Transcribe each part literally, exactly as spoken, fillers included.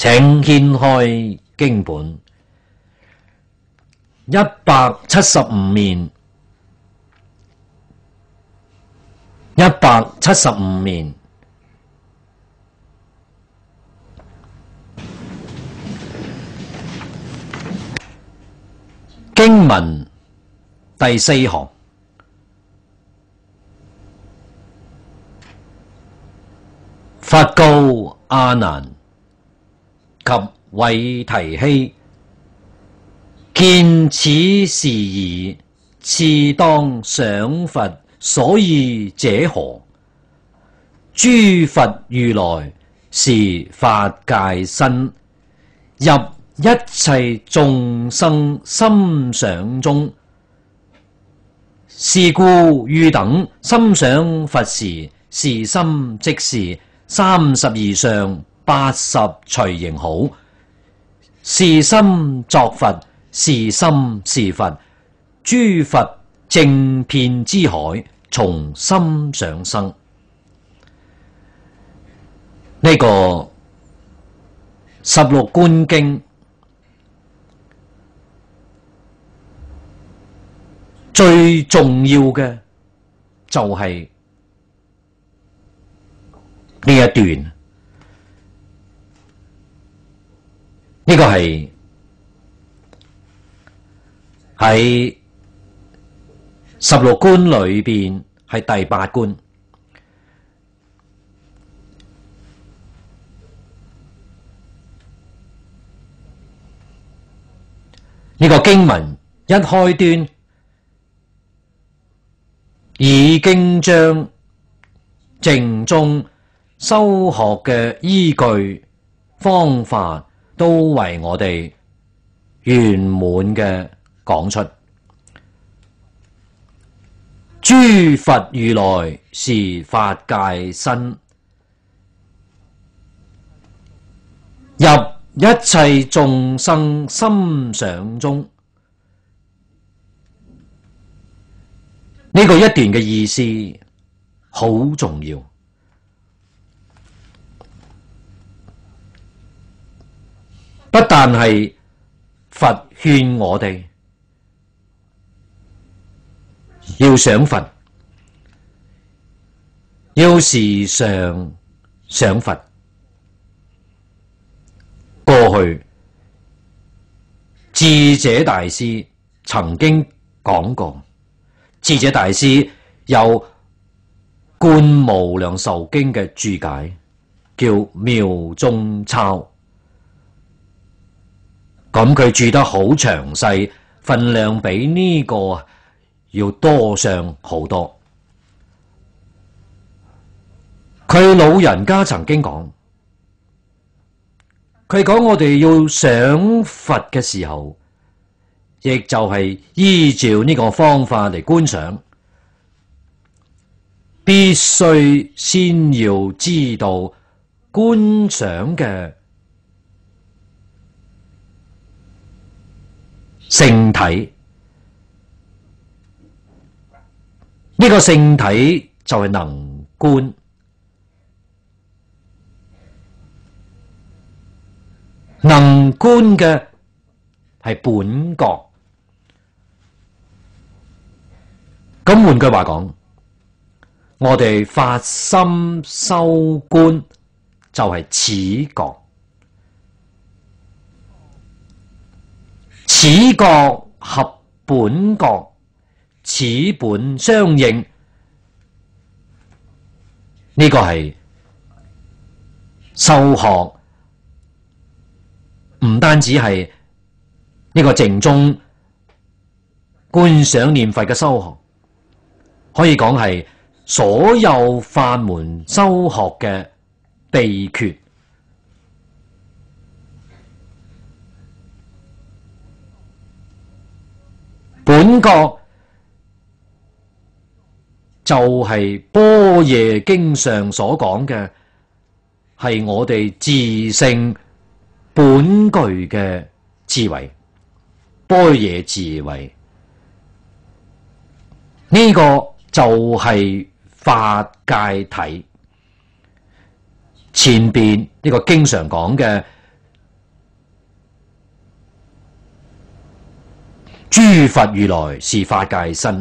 請掀開經本一百七十五面，一百七十五面。經文第四行，佛告阿難及韋提希：見此事矣，次當想佛所以者何？諸佛如來是法界身，入一切眾生心想中。是故汝等心想佛時，是心即是三十二相八十隨形好。是心作佛，是心是佛。諸佛正遍之海，從心想生。呢、這個十六觀經最重要嘅就係呢一段，呢、這個係喺十六觀裏邊係第八觀。呢、這個經文一開端，已經將淨宗修學嘅依據方法都為我哋圓滿嘅講出。諸佛如來是法界身，入一切眾生心想中。呢個一段嘅意思好重要，不但係佛勸我哋要想佛，要時常想佛。過去智者大師曾經講過，智者大師有《觀無量壽經》嘅注解，叫妙中鈔。咁佢注得好詳細，分量比呢個要多上好多。佢老人家曾經講，佢講我哋要想佛嘅時候，亦就係依照呢個方法嚟觀想，必須先要知道觀想嘅性體。呢個性體就係能觀，能觀嘅係本覺。咁換句話講，我哋發心修觀就係此覺，此覺合本覺，此本相應。呢、這個係修學，唔單止係呢個淨宗觀想念佛嘅修學，可以講係所有法門修學嘅秘訣。本覺就係般若經上所講嘅，係我哋自性本具嘅智慧，般若智慧。呢、這個就係法界體。前邊呢個經常講嘅諸佛如來是法界身。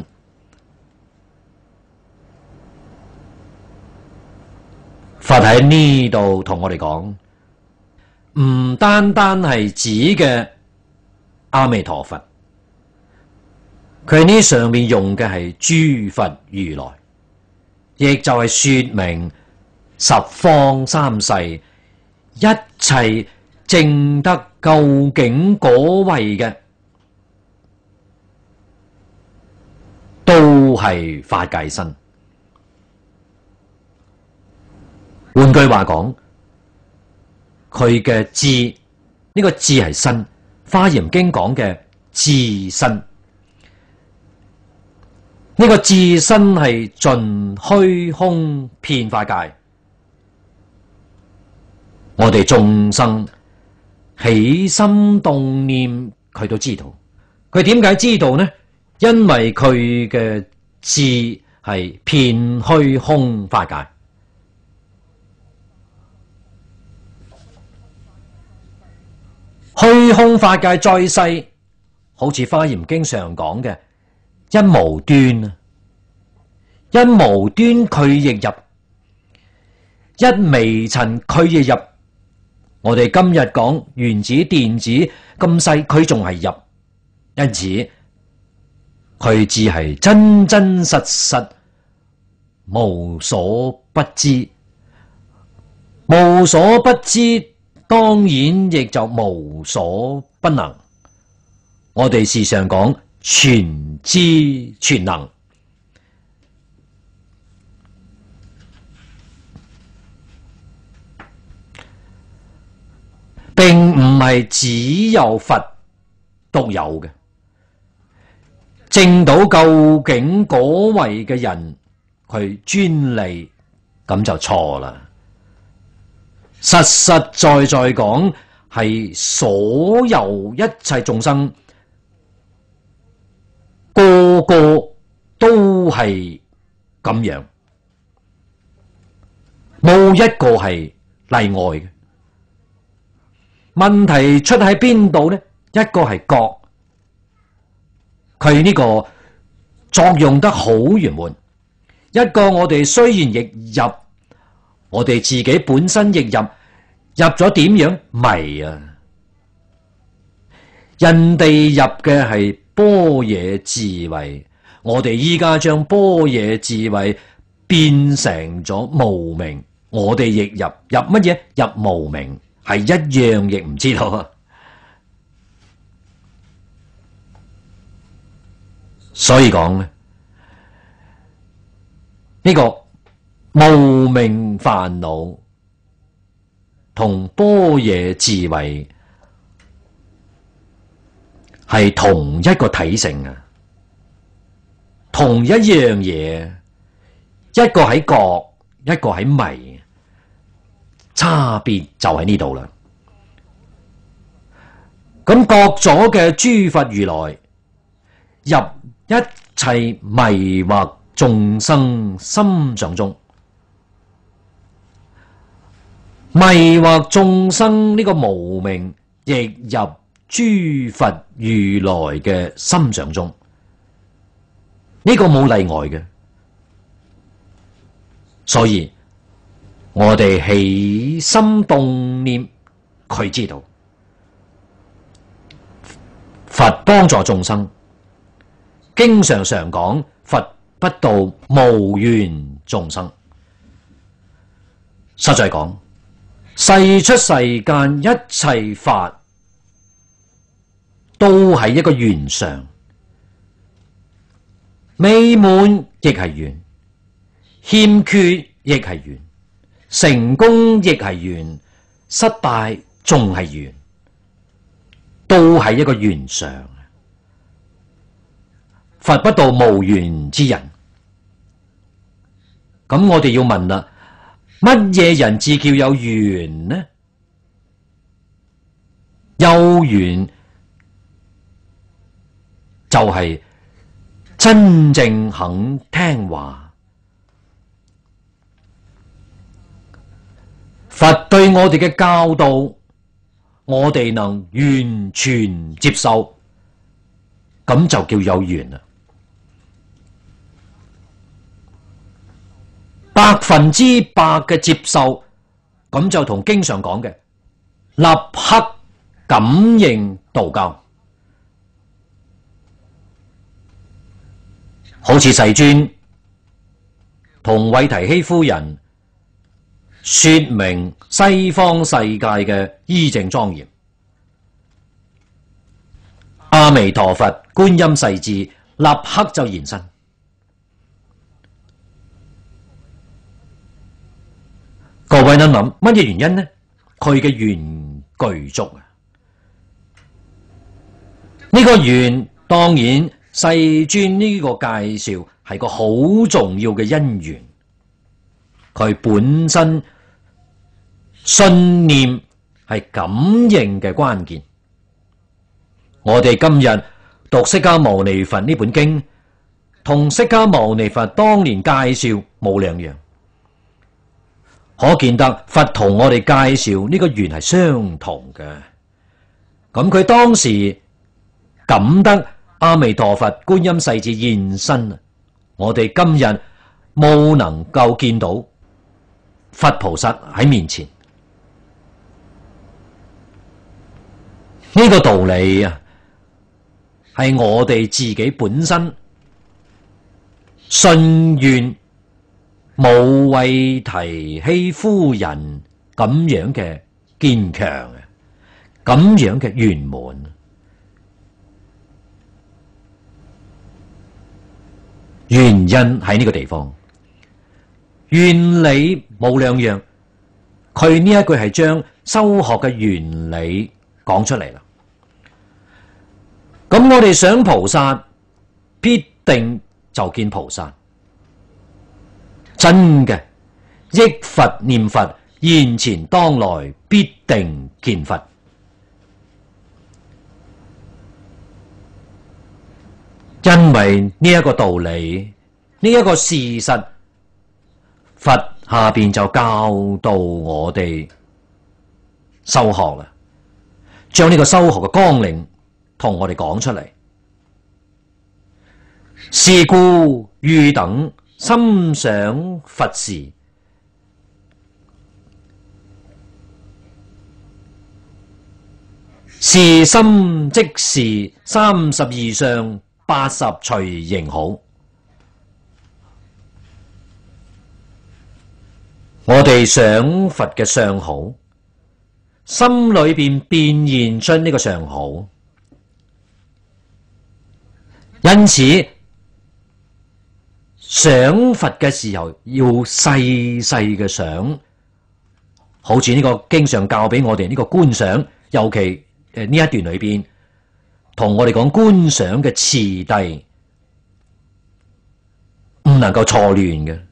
佛喺呢度同我哋講，唔單單係指嘅阿彌陀佛，佢喺呢上面用嘅係諸佛如來，亦就係說明十方三世一切證得究竟果位嘅，都係法界身。換句話講，佢嘅智，呢個智係身，《華嚴經》講嘅智身，呢個智身係盡虛空遍法界。我哋眾生起心動念，佢都知道。佢點解知道呢？因為佢嘅智係遍虛空法界。虛空法界再細，好似《華嚴經》上講嘅一無端啊，一無端佢亦入，一微塵佢亦入。我哋今日講原子電子咁細，佢仲係入，因此佢只係真真實實無所不知，無所不知。當然亦就無所不能，我哋時常講全知全能，並唔係只有佛獨有嘅。證到究竟果位嘅人，佢專利，咁就錯啦。實實在在講，係所有一切眾生個個都係咁樣，冇一個係例外嘅。問題出喺邊度呢？一個係覺，佢呢個作用得好圓滿；一個我哋雖然亦入。我哋自己本身亦入，入咗點樣迷啊？人哋入嘅係般若智慧，我哋依家將般若智慧變成咗無明，我哋亦入，入乜嘢？入無明，係一樣亦唔知道啊！所以講咧，呢個無明煩惱同般若智慧係同一個體性啊，同一樣嘢，一個喺覺，一個喺迷，差別就喺呢度啦。咁覺咗嘅諸佛如來入一切迷惑眾生心上中。迷惑眾生呢個無明，亦入諸佛如來嘅心上中，呢個冇例外嘅。所以我哋起心動念，佢知道。佛幫助眾生，經常常講佛不度無緣眾生。實在講，世出世間一切法都係一個緣上，美滿亦係緣，欠缺亦係緣，成功亦係緣，失敗仲係緣，都係一個緣上。佛不度無緣之人，咁我哋要問啦，乜嘢人至叫有緣呢？有緣就係真正肯聽話。佛對我哋嘅教導，我哋能完全接受， 咁就叫有緣啦。百分之百嘅接受，咁就同經常講嘅立刻感應道交。好似世尊同韋提希夫人說明西方世界嘅依正莊嚴，阿彌陀佛觀音世智立刻就現身。各位諗諗乜嘢原因呢？佢嘅緣具足啊！呢、這個緣當然世尊呢個介紹係個好重要嘅因緣，佢本身信念係感應嘅關鍵。我哋今日讀釋迦牟尼佛呢本經，同釋迦牟尼佛當年介紹冇兩樣，可見得佛同我哋介紹呢個緣係相同嘅。咁佢當時感得阿彌陀佛觀音世智現身，我哋今日冇能夠見到佛菩薩喺面前，呢、這個道理啊，係我哋自己本身信願無韋提希夫人咁樣嘅堅強嘅，咁樣嘅圓滿。原因喺呢個地方，原理冇兩樣。佢呢一句係將修學嘅原理講出嚟啦。咁我哋想菩薩，必定就見菩薩。真嘅，憶佛念佛，現前當來必定見佛。因為呢一個道理，呢、這、一個事實，佛下邊就教導我哋修學啦，將呢個修學嘅綱領同我哋講出嚟。是故汝等心想佛時，是心即是三十二相八十隨形好。我哋想佛嘅相好，心裏邊變現出呢個相好，因此想佛嘅時候要細細嘅想，好似呢個經常教俾我哋呢個觀想，尤其誒呢一段裏邊同我哋講觀想嘅次第，唔能夠錯亂嘅。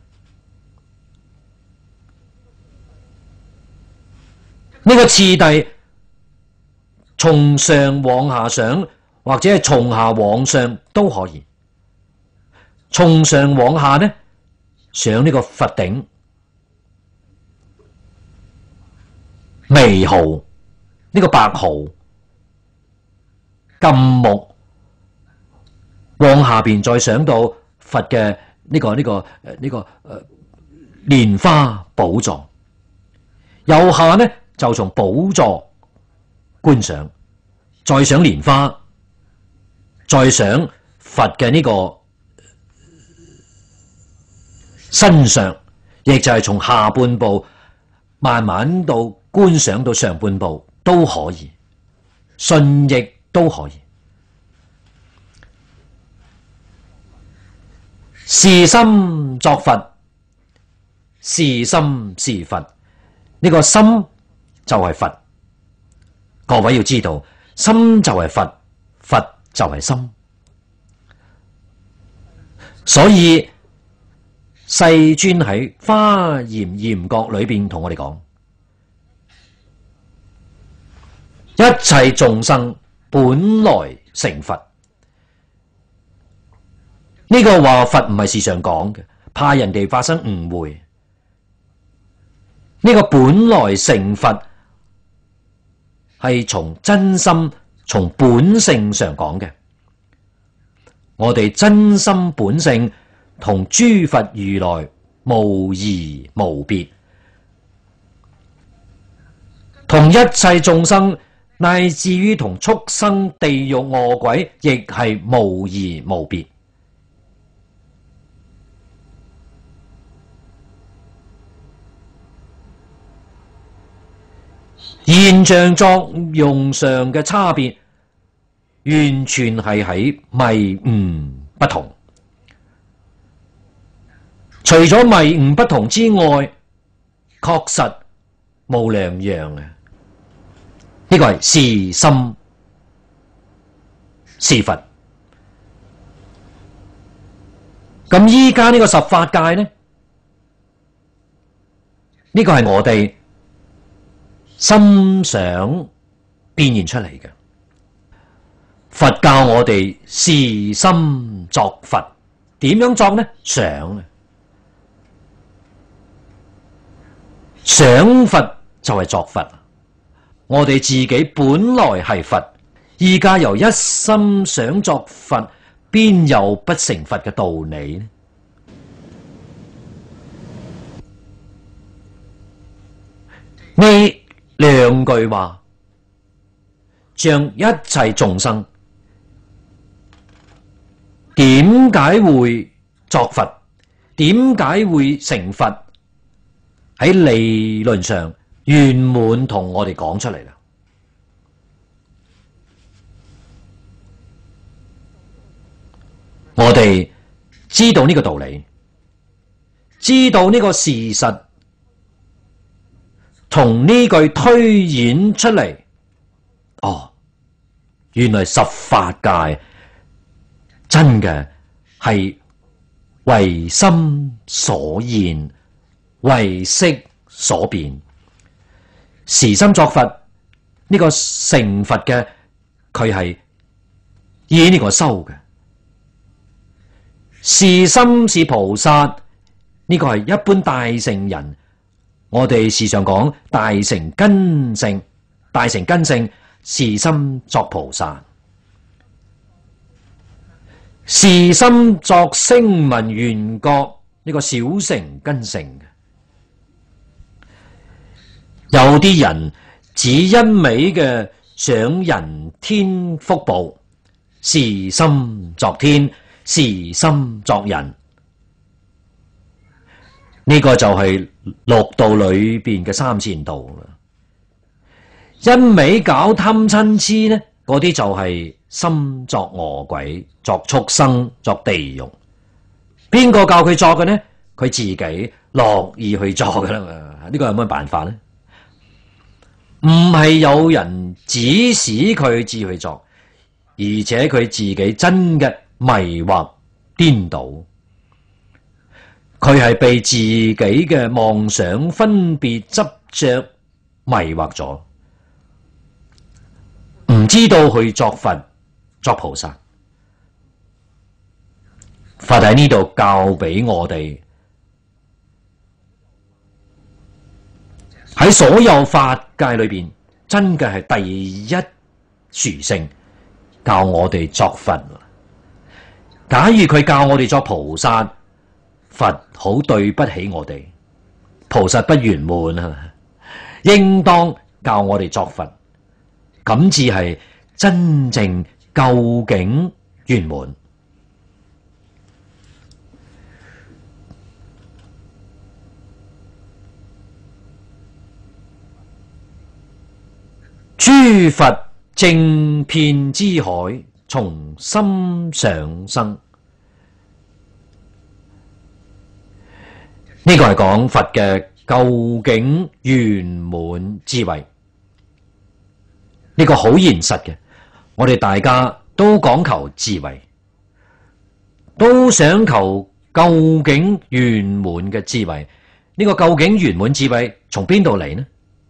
呢個次第從上往下想，或者係從下往上都可以。從上往下呢，想呢個佛頂、微毫、呢、這個白毫、金木，往下邊再想到佛嘅呢、這個呢、這個誒呢、這個誒蓮花寶座，右下呢就從寶座觀想，再想蓮花，再想佛嘅呢個身上，亦就係從下半部慢慢到觀想到上半部都可以，順逆都可以。是心作佛，是心是佛。呢、這個心就係佛，各位要知道，心就係佛，佛就係心。所以世尊喺華嚴嚴覺裏邊同我哋講，一切眾生本來成佛。呢、這個話佛唔係時常講嘅，怕人哋發生誤會。呢、這個本來成佛係從真心、從本性上講嘅， 我哋真心本性同諸佛如來無異無別，同一切眾生乃至於同畜生、地獄、餓鬼，亦係無異無別。現象作用上嘅差別，完全係喺迷悟不同。除咗迷悟不同之外，確實冇兩樣嘅。呢個係是心是佛。咁依家呢個十法界呢？呢個係我哋心想變現出嚟嘅。佛教我哋是心作佛，點樣作呢？想啊，想佛就係作佛。我哋自己本來係佛，依家由一心想作佛，邊有不成佛嘅道理呢？呢兩句話將一切眾生點解會作佛，點解會成佛，喺理論上圓滿同我哋講出嚟啦。我哋知道呢個道理，知道呢個事實，從呢句推演出嚟，哦，原來十法界真嘅係為心所現，為色所變。是心作佛，呢個成佛嘅佢係以呢個修嘅。是心是菩薩，呢個係一般大乘人，我哋時常講大乘根性，大乘根性是心作菩薩，是心作聲聞緣覺，呢個小乘根性嘅。有啲人只一味嘅想人天福報，是心作天，是心作人，呢個就係六道裏邊嘅三善道啦。一味搞貪嗔癡呢，嗰啲就係心作餓鬼，作畜生，作地獄。邊個教佢作嘅呢？佢自己樂意去作噶啦嘛。呢個有乜辦法呢？唔係有人指使佢至去作，而且佢自己真嘅迷惑顛倒，佢係被自己嘅妄想分別執着迷惑咗，唔知道去作佛作菩薩。佛喺呢度教俾我哋，喺所有法界裏邊，真嘅係第一殊勝，教我哋作佛。假如佢教我哋作菩薩，佛好對不起我哋，菩薩不圓滿啊！應當教我哋作佛，咁至係真正究竟圓滿。諸佛正遍之海，從心想生。呢個係講佛嘅究竟圓滿智慧，呢個好現實嘅。我哋大家都講求智慧，都想求究竟圓滿嘅智慧。呢個究竟圓滿智慧從邊度嚟呢？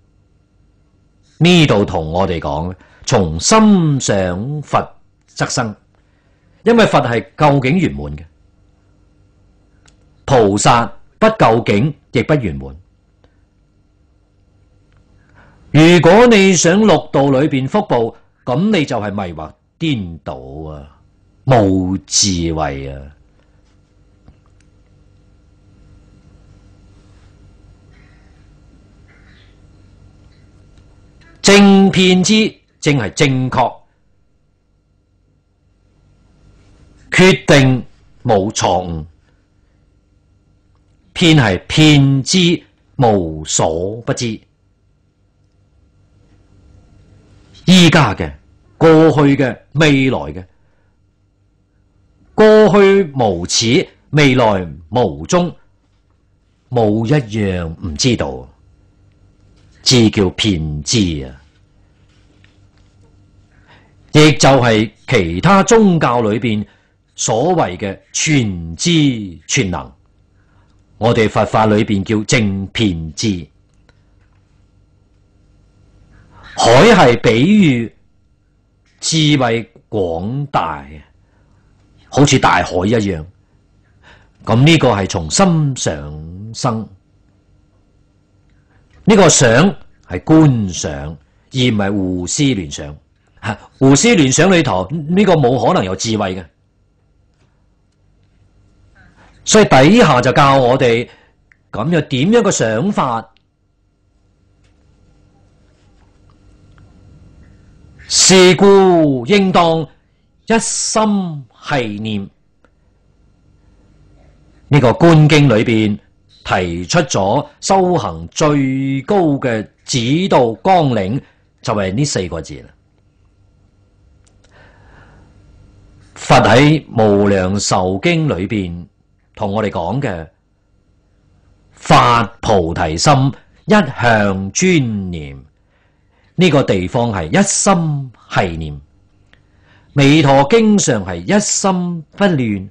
呢度同我哋講，從心想佛則生，因為佛係究竟圓滿嘅，菩薩不究竟亦不圓滿。如果你想六道裏邊福報，咁你就係迷惑顛倒啊， 冇智慧啊！正遍知正係正確，決定冇錯誤，遍係遍知無所不知。依家嘅、過去嘅、未來嘅，過去無始，未來無終，冇一樣唔知道，至叫遍知啊！亦就係其他宗教裏邊所謂嘅全知全能，我哋佛法裏邊叫正遍知。海係比喻智慧廣大，好似大海一樣。咁呢個係從心想生，呢個想係觀想，而唔係胡思亂想。胡思亂想裏頭呢個冇可能有智慧嘅，所以底下就教我哋咁又點樣個想法？是故應當一心繫念。呢個觀經裏邊提出咗修行最高嘅指導綱領，就係呢四個字啦。佛喺無量壽經裏邊同我哋講嘅發菩提心，一向專念，呢個地方係一心繫念。彌陀經上係一心不亂。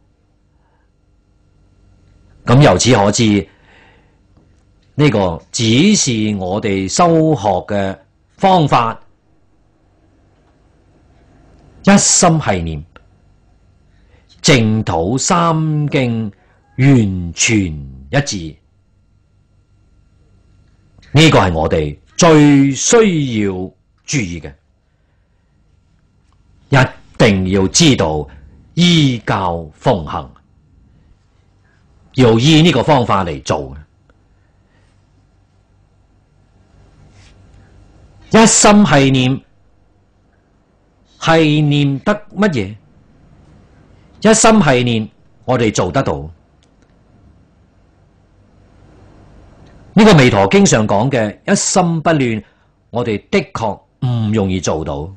咁由此可知，呢個只是我哋修學嘅方法，一心繫念。淨土三經完全一致，呢個係我哋最需要注意嘅，一定要知道依教奉行，要依呢個方法嚟做。一心繫念，繫念得乜嘢？一心繫念，我哋做得到。呢個彌陀經上講嘅一心不亂，我哋的確唔容易做到。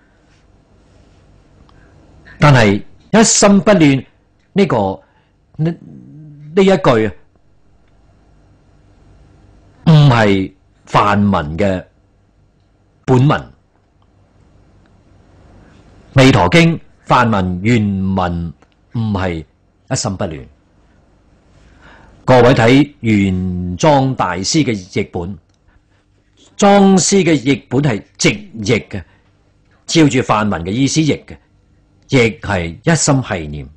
但係一心不亂呢個呢呢一句唔係梵文嘅本文，彌陀經梵文原文唔係一心不亂。各位睇玄奘大師嘅譯本，莊師嘅譯本係直譯嘅，照住梵文嘅意思譯嘅，亦係一心繫念。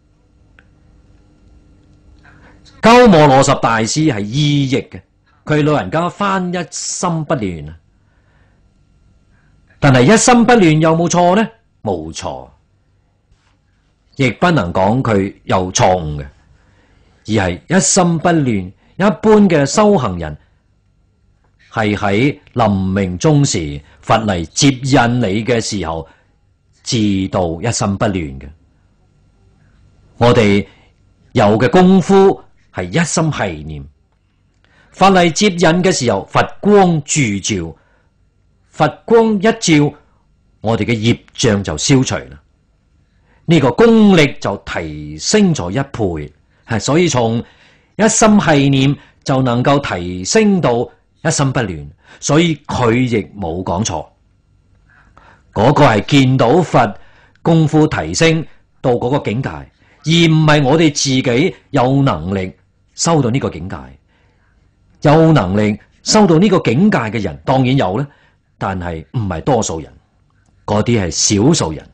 鳩摩羅什大師係意譯嘅，佢老人家翻一心不亂啊。但係一心不亂有冇錯呢？冇錯。亦不能講佢有錯誤嘅，而係一心不亂。一般嘅修行人係喺臨命終時，佛嚟接引你嘅時候，自度一心不亂嘅。我哋有嘅功夫係一心繫念，佛嚟接引嘅時候，佛光駐照，佛光一照，我哋嘅業障就消除啦。呢個功力就提升咗一倍，係所以從一心繫念就能夠提升到一心不亂，所以佢亦冇講錯。嗰個係見到佛功夫提升到嗰個境界，而唔係我哋自己有能力修到呢個境界。有能力修到呢個境界嘅人當然有啦，但係唔係多數人，嗰啲係少數人。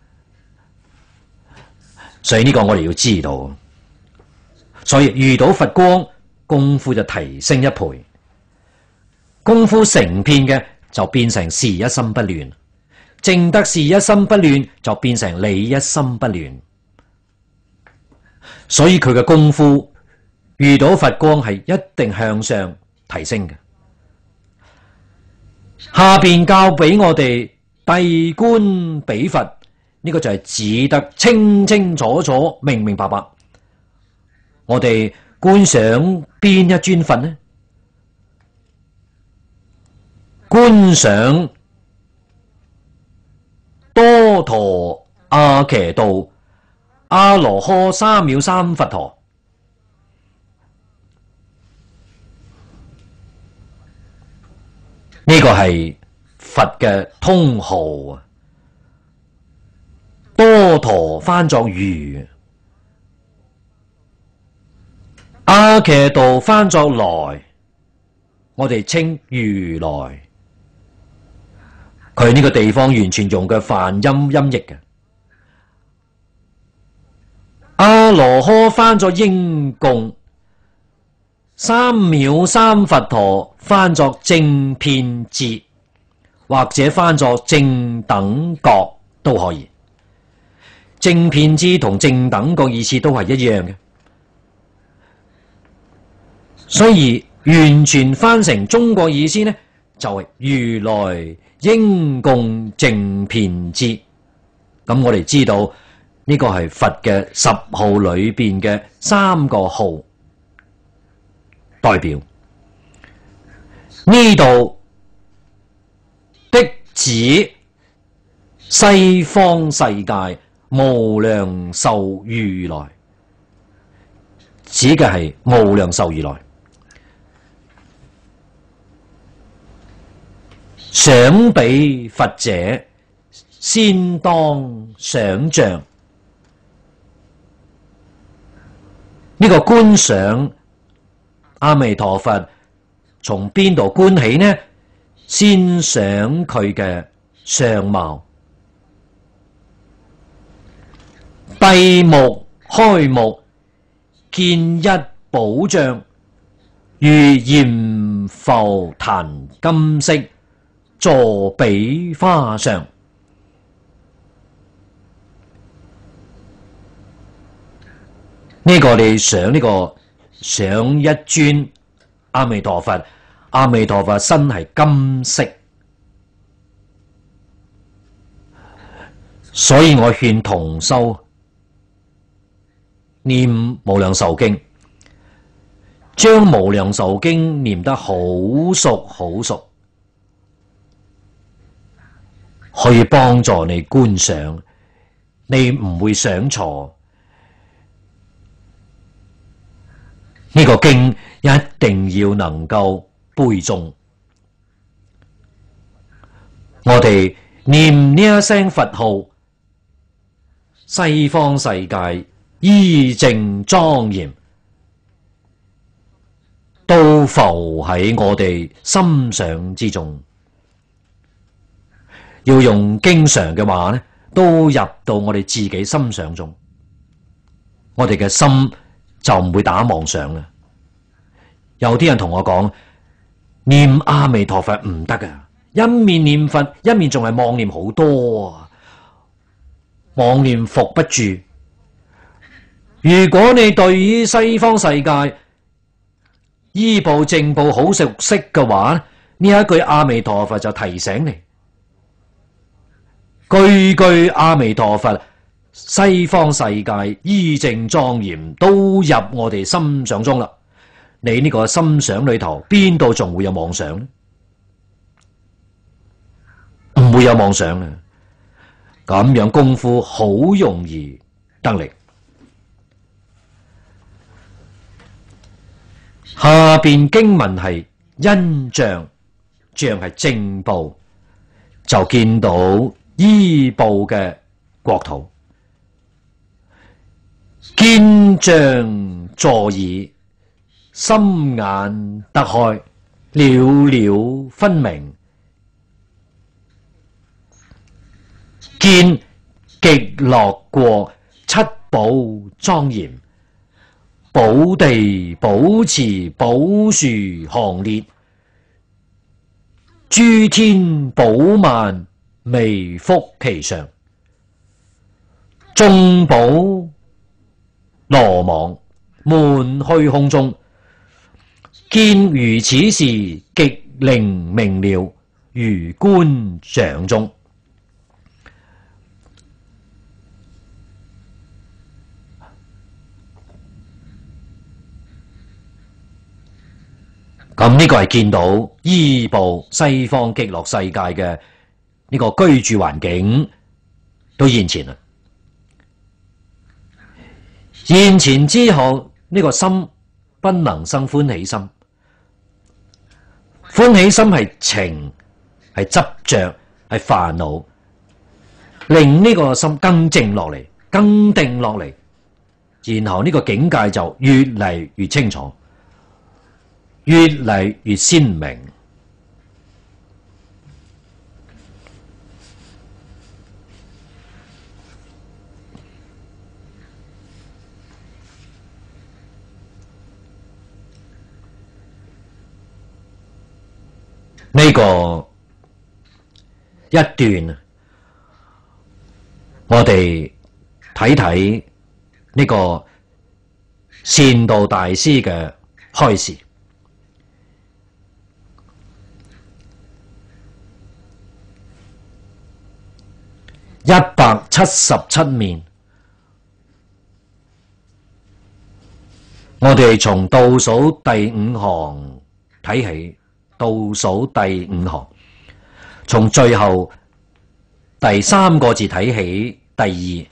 所以呢個我哋要知道，所以遇到佛光，功夫就提升一倍，功夫成片嘅就變成是一心不亂， 正得是一心不亂，就變成你一心不亂。所以佢嘅功夫遇到佛光係一定向上提升嘅。下邊教俾我哋諦觀彼佛，呢個就係指得清清楚楚、明明白白。我哋觀想邊一尊佛呢？觀想多陀阿伽度阿羅呵三藐三佛陀。呢個係佛嘅通號啊！多陀翻作如，阿伽度翻作來，我哋稱如來。佢呢個地方完全用嘅梵音音譯嘅。阿羅呵翻作應供，三藐三佛陀翻作正遍智，或者翻作正等覺都可以。正遍智同正等覺意思都係一樣嘅，所以完全翻成中國意思呢，就係、是、如來應供正遍智。咁我哋知道呢、這個係佛嘅十號裏邊嘅三個號代表。呢度的指西方世界無量壽如來，指嘅係無量壽如來。想彼佛者，先當想像。呢、這個觀想阿彌陀佛從邊度觀起呢？先想佢嘅相貌。閉目開目，見一寶像，如閻浮檀金色，坐彼花上。呢個你想呢個想一尊阿彌陀佛，阿彌陀佛身係金色，所以我勸同修念無量壽經，將無量壽經念得好熟好熟，可以幫助你觀想，你唔會想錯。呢個經一定要能夠背誦。我哋念呢一聲佛號，西方世界依正莊嚴都浮喺我哋心想之中。要用經常嘅話呢，都入到我哋自己心想中，我哋嘅心就唔會打妄想啦。有啲人同我講，念阿彌陀佛唔得噶，一面念佛，一面仲係妄念好多啊，妄念伏不住。如果你對於西方世界依部正部好熟悉嘅話，呢一句阿彌陀佛就提醒你，句句阿彌陀佛，西方世界依正莊嚴都入我哋心想中啦。你呢個心想裏頭邊度仲會有妄想呢？唔會有妄想啊！咁樣功夫好容易得力。下邊經文係因像，像係正報，就見到依報嘅國土，見像坐已，心眼得開，了了分明。見極樂國，七寶莊嚴，寶地寶池寶樹行列，諸天寶萬微覆其上，眾寶羅網，滿虛空中。見如此事，極靈明了，如觀掌中。咁呢個係見到依部西方極樂世界嘅呢個居住環境都現前啦。現前之後，呢個心不能生歡喜心。歡喜心係情，係執着，係煩惱，令呢個心更靜落嚟，更定落嚟，然後呢個境界就越嚟越清楚，越嚟越鮮明。呢個一段，我哋睇睇呢個善導大師嘅開示。一百七十七面，我哋從倒數第五行睇起。倒數第五行，從最後第三個字睇起。第二，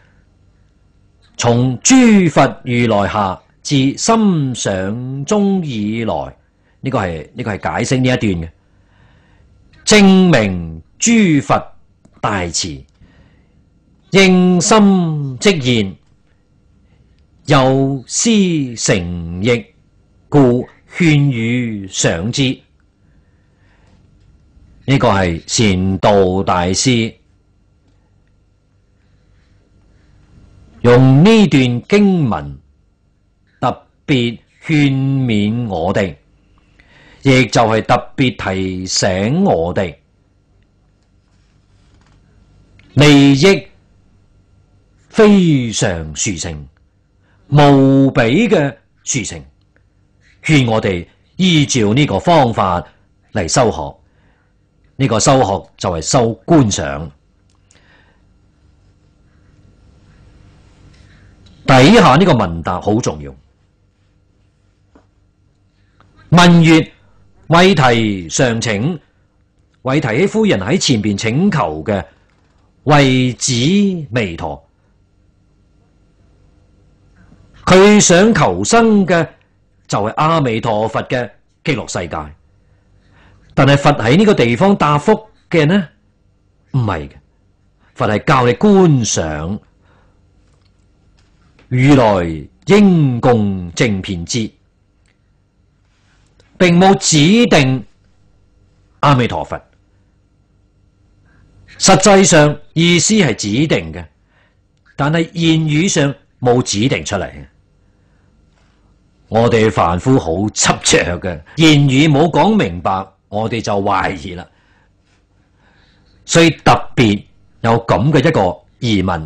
從諸佛如來下至心想中以來，呢、這個係呢、這個係解釋呢一段嘅。證明諸佛大慈，應心即現，有師承譯，故勸汝想之。呢個係善導大師用呢段經文特別勸勉我哋，亦就係特別提醒我哋利益非常殊勝、無比嘅殊勝，勸我哋依照呢個方法嚟修學。呢個修學就係修觀想。底下呢個問答好重要。問曰：為提上請，為提起夫人喺前邊請求嘅為子彌陀，佢想求生嘅就係阿彌陀佛嘅極樂世界。但係佛喺呢個地方答覆嘅呢？唔係嘅，佛係教你觀想，如來應供正遍知，並冇指定阿彌陀佛。實際上意思係指定嘅，但係言語上冇指定出嚟嘅。我哋凡夫好執着嘅，言語冇講明白，我哋就懷疑啦，所以特別有咁嘅一個疑問。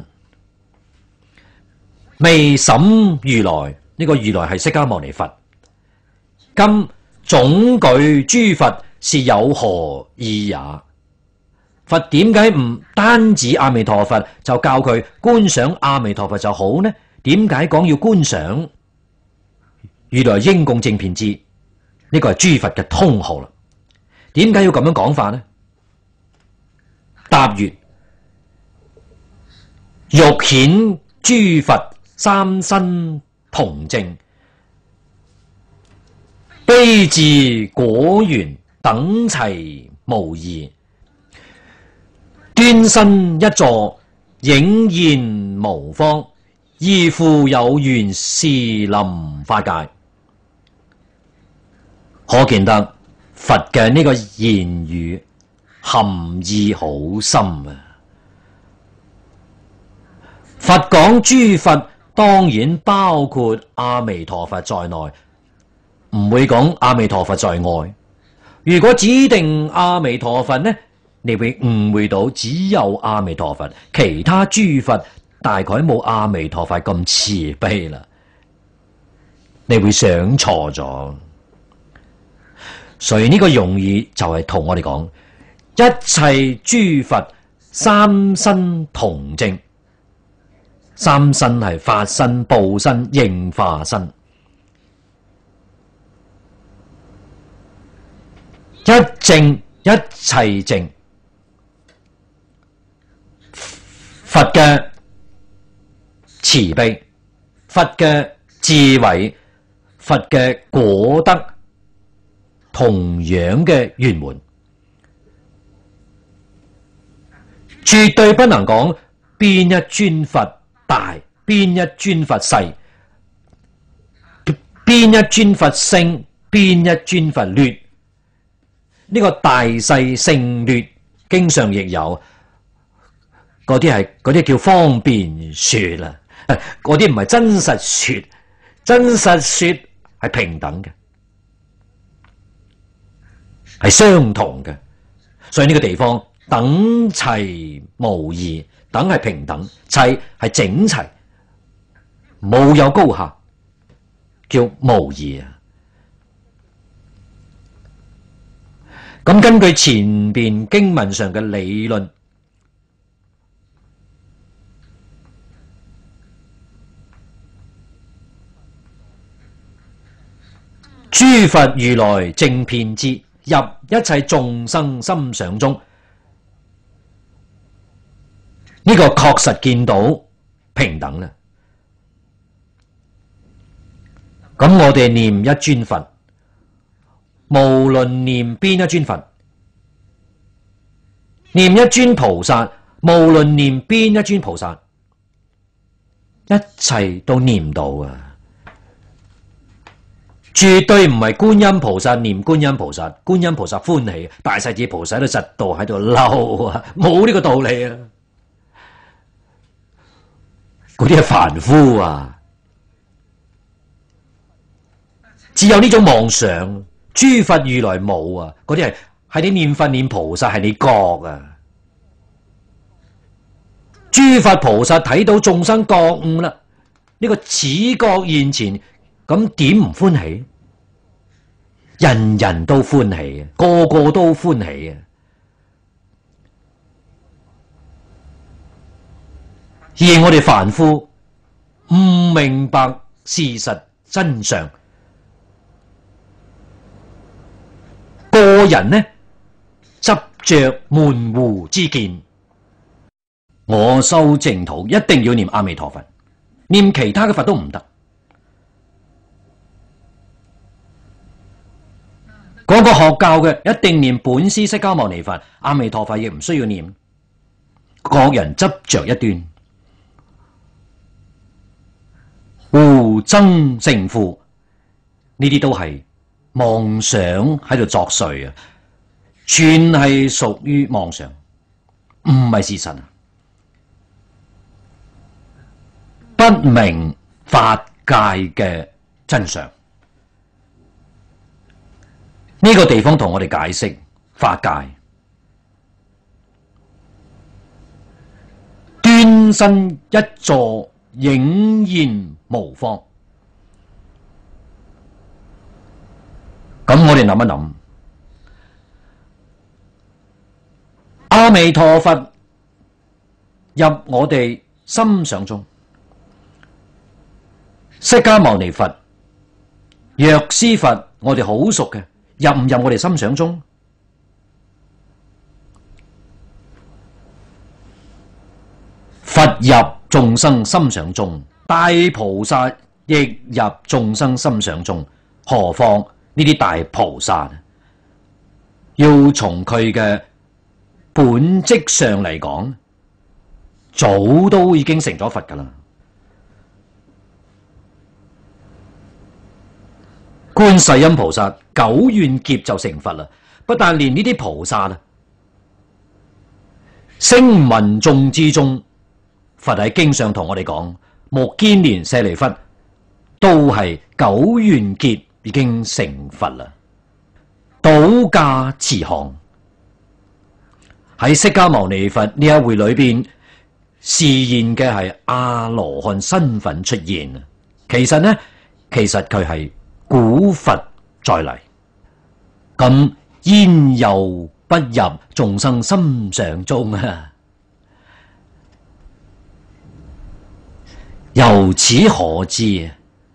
未審如來，呢、這個如來係釋迦牟尼佛。今總舉諸佛是有何意也？佛點解唔單止阿彌陀佛就教佢觀想阿彌陀佛就好呢？點解講要觀想如來應供正遍知？呢、這個係諸佛嘅通號啦。點解要咁樣講法呢？答曰：欲顯諸佛三身同證，悲智果緣等齊無異，端身一座影現無方，依復有緣示臨法界。可見得佛嘅呢個言語含義好深啊！佛講諸佛當然包括阿彌陀佛在內，唔會講阿彌陀佛在外。如果指定阿彌陀佛呢， 你會誤會到只有阿彌陀佛，其他諸佛大概冇阿彌陀佛咁慈悲啦。你會想錯咗。所以呢個用意就係同我哋講，一切諸佛三身同證。三身係法身、報身、應化身。一證一切證，佛嘅慈悲，佛嘅智慧，佛嘅果德，同樣嘅圓滿，絕對不能講邊一尊佛大，邊一尊佛細，邊一尊佛勝，邊一尊佛劣。呢個大細勝劣，經上亦有，嗰啲係嗰啲叫方便說啦，嗰啲唔係真實說，真實說係平等嘅，係相同嘅，所以呢個地方等齊無異，等係平等，齊係整齊，冇有高下，叫無異啊。咁根據前邊經文上嘅理論，諸佛如來正遍知，入一切眾生心想中，呢個確實見到平等啦。咁我哋念一尊佛，無論念邊一尊佛，念一尊菩薩，無論念邊一尊菩薩，一切都念到啊！絕對唔係觀音菩薩念觀音菩薩，觀音菩薩歡喜，大勢至菩薩都窒到喺度嬲啊！冇呢個道理啊！嗰啲係凡夫啊，只有呢種妄想。諸佛如來冇啊，嗰啲係係你念佛念菩薩係你覺啊。諸佛菩薩睇到眾生覺悟啦，呢個此覺現前，咁點唔歡喜？人人都歡喜啊，個個都歡喜啊。而我哋凡夫唔明白事實真相。個人呢，執着門戶之見，我修淨土一定要念阿彌陀佛，念其他嘅佛都唔得。嗰個學教嘅一定念本師釋迦牟尼佛，阿彌陀佛亦唔需要念。各人執着一端，互爭勝負，呢啲都係妄想喺度作祟啊！全係屬於妄想，唔係事實啊！不明法界嘅真相，呢個地方同我哋解釋法界，端身一座，影現無方。咁我哋諗一諗，阿彌陀佛入我哋心想中，釋迦牟尼佛、藥師佛，我哋好熟嘅，入唔入我哋心想中？佛入眾生心想中，大菩薩亦入眾生心想中，何況呢啲大菩薩要從佢嘅本質上嚟講，早都已經成咗佛噶啦。觀世音菩薩九願劫就成佛啦，不但連呢啲菩薩啊，聲聞眾之中，佛喺經上同我哋講，目犍連舍利弗都係九願劫已經成佛啦。倒駕慈航， 喺釋迦牟尼佛呢一會裏邊示現嘅係阿羅漢身份出現啊！其實呢，其實佢係古佛再嚟，咁焉又不入眾生心上中啊？由此可知啊，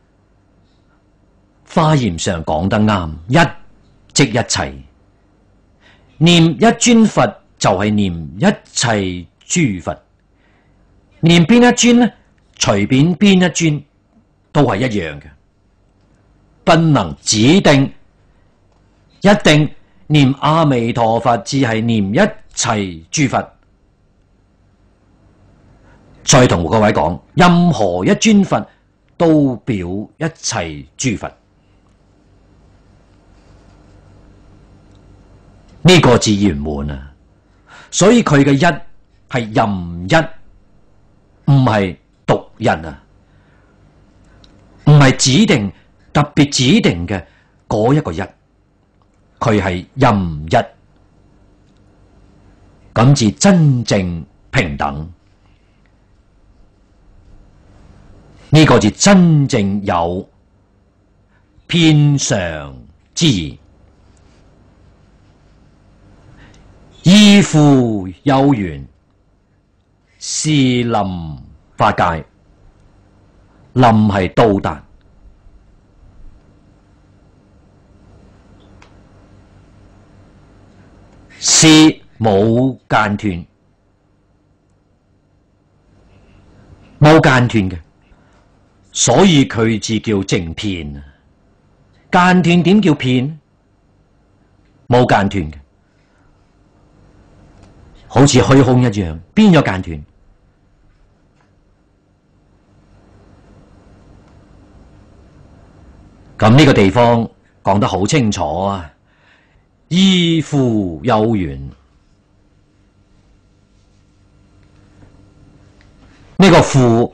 華嚴上講得啱，一即一切，念一尊佛就係念一切諸佛，念邊一尊呢？隨便邊一尊都係一樣嘅，不能指定一定念阿彌陀佛只係念一切諸佛。再同各位講，任何一尊佛都表一切諸佛，呢、這個自圓滿啊！所以佢嘅一係任一，唔係獨一啊，唔係指定特別指定嘅嗰一個一，佢係任一，咁至真正平等。呢個就真正有遍常之意，依附有緣，是臨法界。臨係到達，是冇間斷，冇間斷嘅。所以佢至叫正遍啊！間斷點叫遍？冇間斷嘅，好似虛空一樣，邊有間斷？咁呢個地方講得好清楚啊！依附有緣，呢個附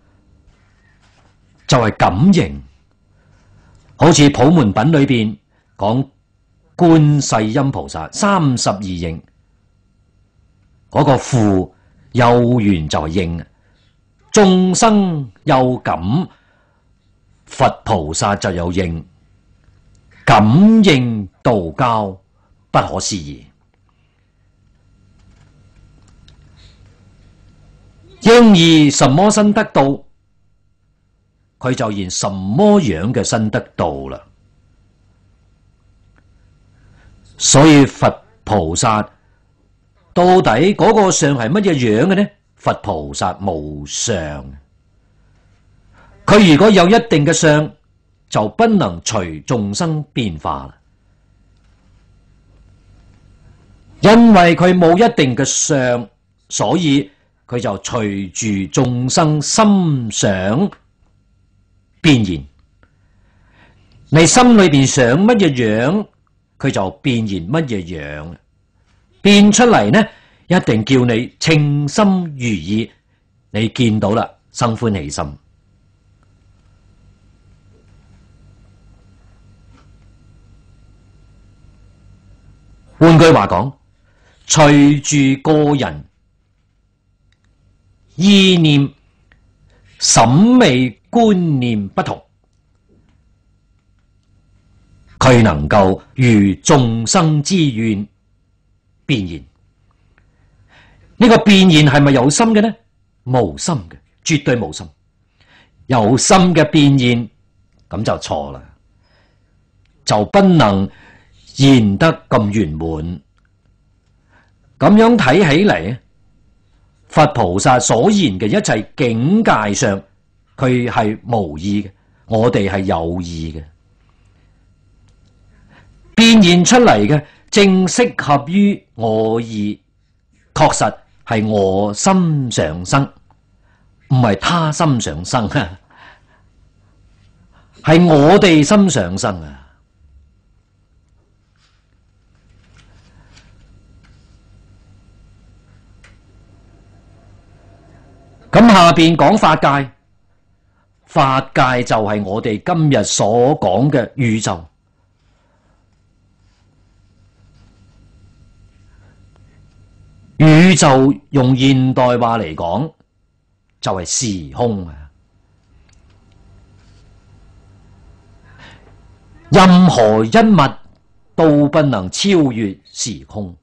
就係感應，好似普門品裏邊講觀世音菩薩三十二應，嗰、那個附有緣就係應，眾生有感，佛菩薩就有應，感應道交不可思議，應以什麼身得道？佢就現什麼樣嘅身得道啦。所以佛菩薩到底嗰個相係乜嘢樣嘅呢？佛菩薩無相，佢如果有一定嘅相，就不能隨眾生變化啦。因為佢冇一定嘅相，所以佢就隨住眾生心想變現，你心裏邊想乜嘢樣，佢就變現乜嘢樣。變出嚟呢，一定叫你稱心如意，你見到啦，生歡喜心。換句話講，隨住個人意念、審美觀念不同，佢能夠如眾生之願變現。呢個變現係咪有心嘅呢？無心嘅，絕對無心。有心嘅變現咁就錯啦，就不能現得咁圓滿。咁樣睇起嚟，佛菩薩所言嘅一切境界上，佢係無意嘅，我哋係有意嘅。變現出嚟嘅正適合於我意，確實係我心上生，唔係他心上生啊，係我哋心上生啊。咁下邊講法界，法界就係我哋今日所講嘅宇宙。 宇宙用現代話嚟講就係時空啊！任何一物都不能超越時空。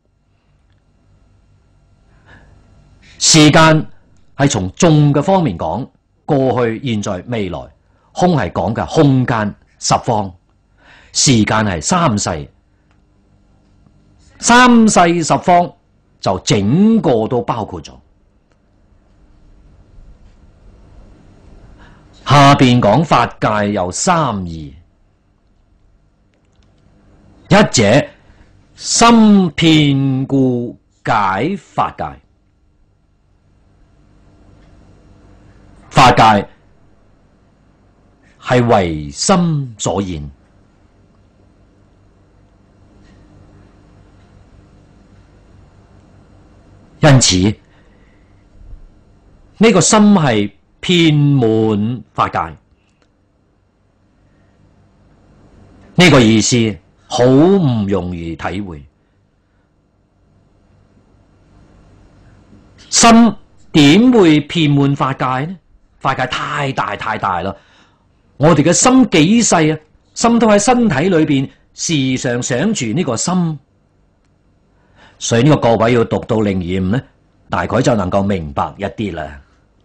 時間係從縱嘅方面講，過去、現在、未來；空係講嘅空間、十方。時間係三世，三世十方就整個都包括咗。下邊講法界有三義。一者心遍故解法界，法界係為心所現，因此呢、這個心係遍滿法界，呢、這個意思好唔容易體會。心點會遍滿法界呢？法界太大太大啦！我哋嘅心幾細啊？心都喺身體裏邊，時常想住呢個心。所以呢個各位要讀到楞嚴呢，大概就能夠明白一啲啦。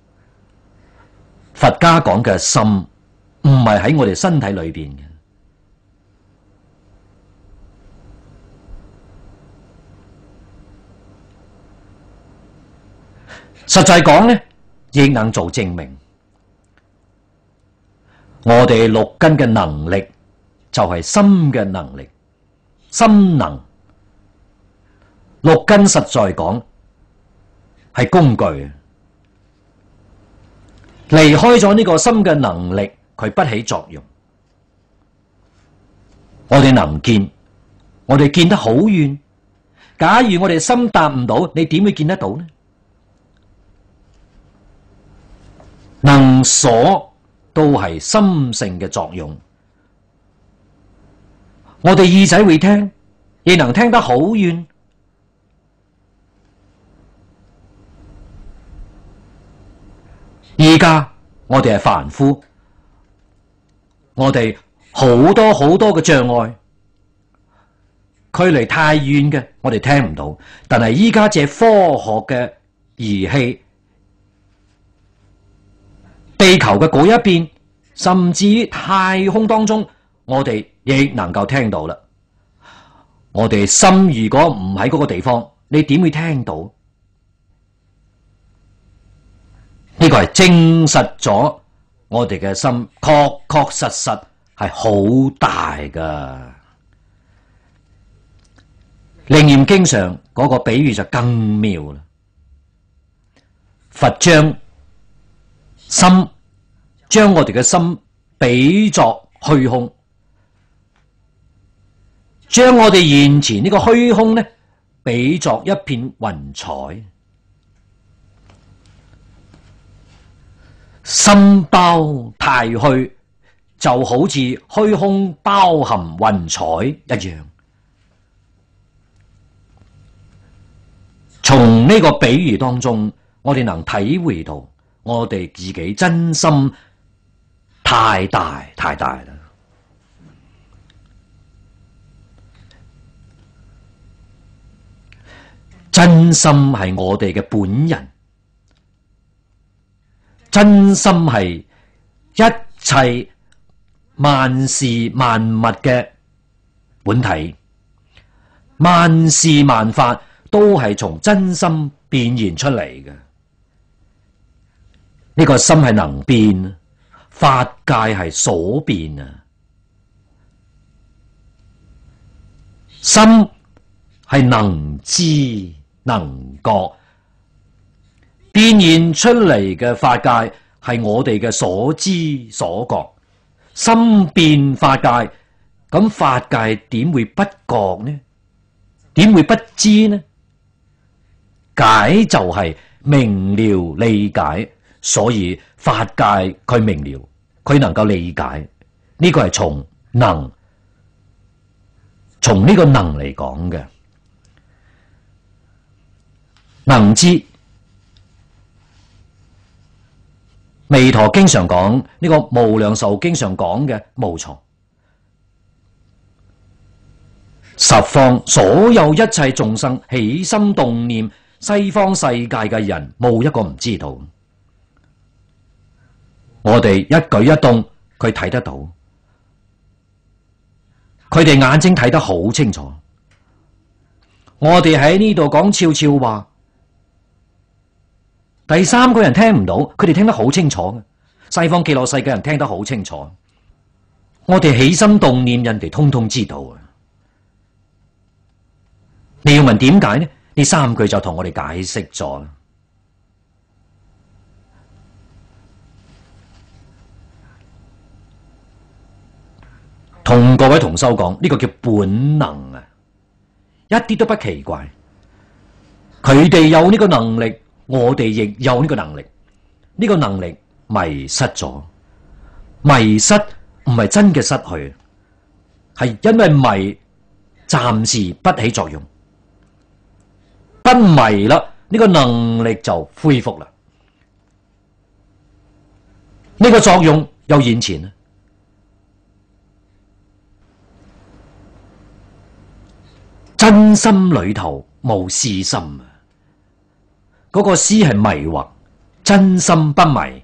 佛家講嘅心唔係喺我哋身體裏邊嘅。實際講呢，亦能做證明。我哋六根嘅能力就係心嘅能力，心能。六根實在講係工具，離開咗呢個心嘅能力，佢不起作用。我哋能見，我哋見得好遠。假如我哋心達唔到，你點會見得到呢？能所都係心性嘅作用。我哋耳仔會聽，亦能聽得好遠。而家我哋係凡夫，我哋好多好多嘅障礙，距離太遠嘅我哋聽唔到。但係依家借科學嘅儀器，地球嘅嗰一邊，甚至太空當中，我哋亦能夠聽到啦。我哋心如果唔喺嗰個地方，你點會聽到？呢個係證實咗我哋嘅心確確實實係好大噶。楞嚴經上嗰個比喻就更妙啦。佛將心將我哋嘅心比作虛空，將我哋現前呢個虛空呢比作一片雲彩。心包太虛，就好似虛空包含雲彩一樣。從呢個比喻當中，我哋能體會到我哋自己真心太大太大啦。真心係我哋嘅本人。真心係一切萬事萬物嘅本體，萬事萬法都係從真心變現出嚟嘅。呢個心係能變，法界係所變啊！心係能知能覺。變現出嚟嘅法界係我哋嘅所知所覺，心變法界，咁法界點會不覺呢？點會不知呢？解就係明了理解，所以法界佢明了，佢能夠理解。呢個係從能，從呢個能嚟講嘅。 能知，彌陀經常講呢個無量壽經常講嘅無藏，十方所有一切眾生起心動念，西方世界嘅人冇一個唔知道。我哋一舉一動佢睇得到，佢哋眼睛睇得好清楚。我哋喺呢度講悄悄話，第三個人聽唔到，佢哋聽得好清楚。西方極樂世界人聽得好清楚，我哋起心動念，人哋通通知道啊！你要問點解呢？呢三句就同我哋解釋咗。同各位同修講，呢個叫本能啊，一啲都不奇怪。佢哋有呢個能力，我哋亦有呢個能力。呢個能力迷失咗，迷失唔係真嘅失去，係因為迷暫時不起作用，不迷啦，呢個能力就恢復啦，呢個作用又現前啦。真心裏頭冇私心啊！嗰個私係迷惑，真心不迷。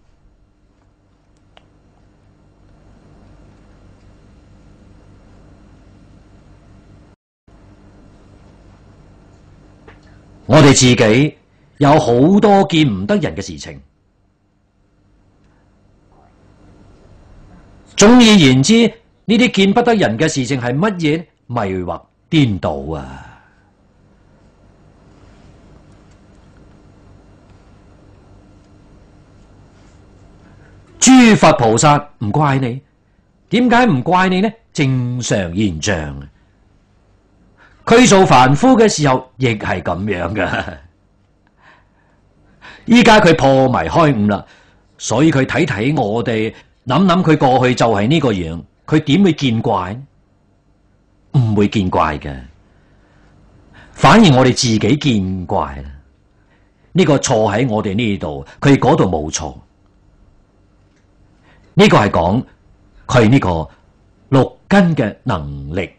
我哋自己有好多見唔得人嘅事情，總而言之，呢啲見不得人嘅事情係乜嘢？迷惑顛倒啊！諸佛菩薩唔怪你，點解唔怪你呢？正常現象，佢做凡夫嘅時候亦係咁樣噶。依家佢破迷開悟啦，所以佢睇睇我哋，諗諗佢過去就係呢個樣，佢點會見怪呢？唔會見怪嘅，反而我哋自己見怪啦。呢個錯喺我哋呢度，佢嗰度冇錯。呢個係講佢呢個六根嘅能力。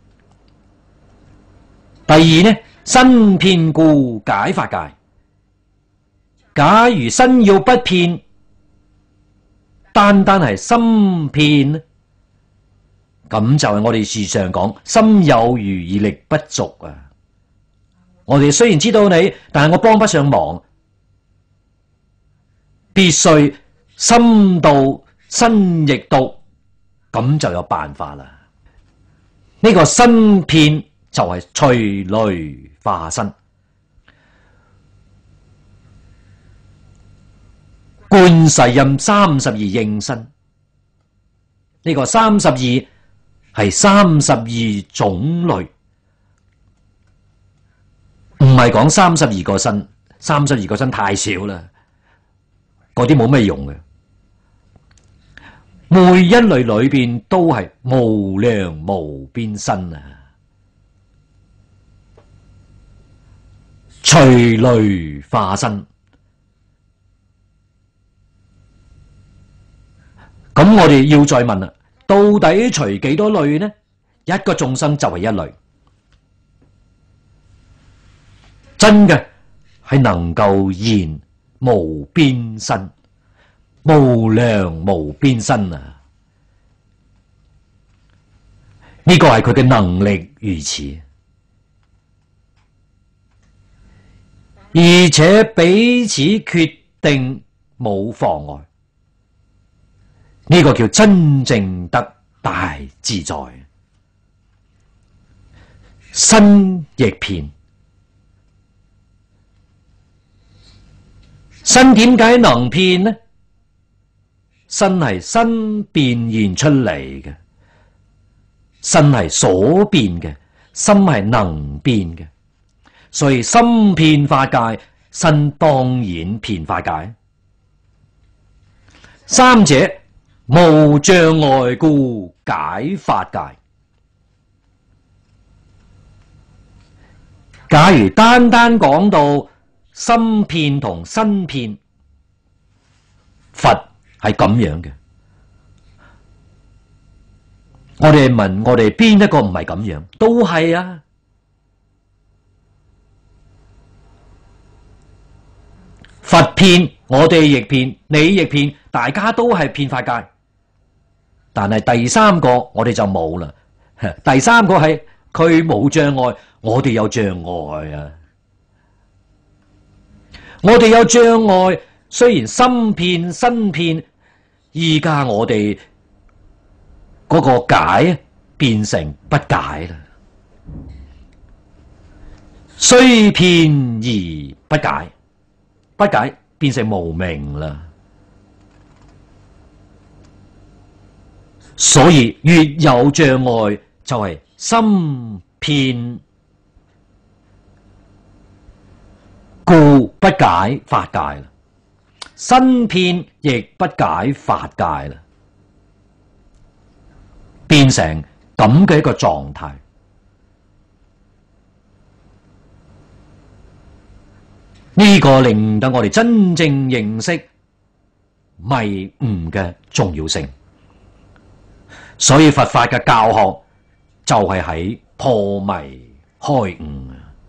第二呢，身遍故解法界。假如身要不遍，單單係心遍，咁就係我哋時常講心有餘而力不足啊！我哋雖然知道你，但係我幫不上忙，必須心到身亦到，咁就有辦法啦。呢、這個身遍就係隨類化身，觀世音三十二應身，呢、這個三十二係三十二種類，唔係講三十二個身，三十二個身太少啦，嗰啲冇咩用嘅。每一類裏邊都係無量無邊身啊，隨類化身。咁我哋要再問啦，到底除幾多類呢？一個眾生就係一類，真嘅係能夠現無邊身，無量無邊身啊！呢個係佢嘅能力如此，而且彼此決定冇妨礙。呢個叫真正得大自在，身亦遍。身點解能遍呢？身係身變現出嚟嘅，身係所變嘅，心係能變嘅，所以心遍法界，身當然遍法界。三者無障礙故解法界。假如單單講到心片同身片，佛係咁樣嘅。我哋問我哋邊一個唔係咁樣？都係啊！佛遍，我哋亦遍，你亦遍，大家都係遍法界。但係第三個我哋就冇啦。第三個係佢冇障礙，我哋有障礙啊！我哋有障礙，雖然心遍身遍，依家我哋嗰個解變成不解啦，雖遍而不解，不解變成無明啦。所以越有障礙就係心遍，故不解法界啦；身遍亦不解法界啦，變成咁嘅一個狀態。呢個令到我哋真正認識迷悟嘅重要性。所以佛法嘅教學就係喺破迷開悟。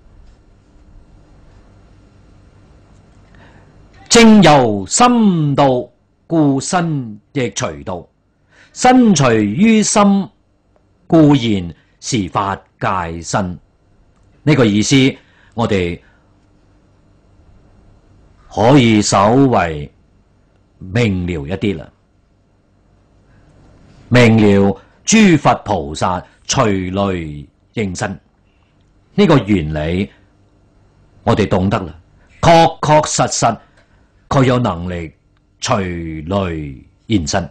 正由心到，故身亦隨到；身隨於心，故然是法界身。呢個意思，我哋可以稍為明了一啲啦。明了諸佛菩薩隨類應身呢個原理，我哋懂得啦。確確實實，佢有能力隨類現身。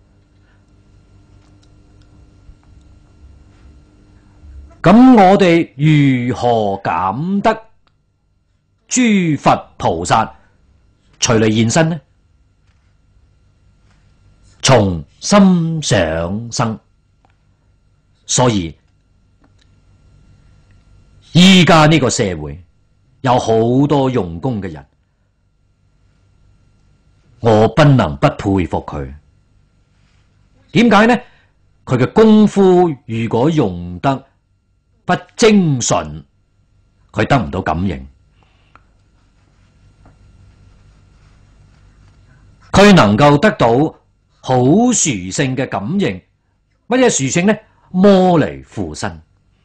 咁我哋如何減得諸佛菩薩隨類現身呢？從心想生。所以依家呢個社會有好多用功嘅人，我不能不佩服佢。點解呢？佢嘅功夫如果用得不精純，佢得唔到感應。佢能夠得到好殊勝嘅感應。乜嘢殊勝呢？魔嚟附身，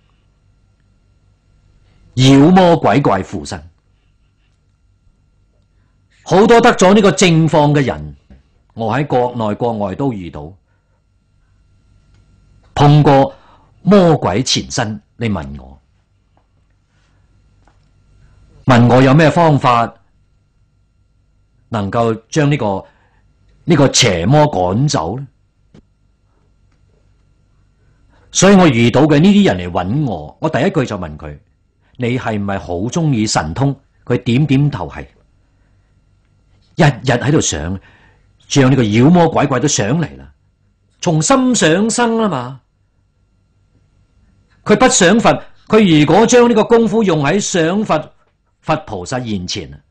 妖魔鬼怪附身。好多得咗呢個正放嘅人，我喺國內國外都遇到，碰過魔鬼纏身。你問我，問我有咩方法能夠將呢個呢個邪魔趕走呢？所以我遇到嘅呢啲人嚟揾我，我第一句就問佢：你係唔係好中意神通？佢點點頭係，日日喺度想，將呢個妖魔鬼怪都上嚟啦。從心想生啊嘛，佢不想佛，佢如果將呢個功夫用喺想佛，佛菩薩現前啊，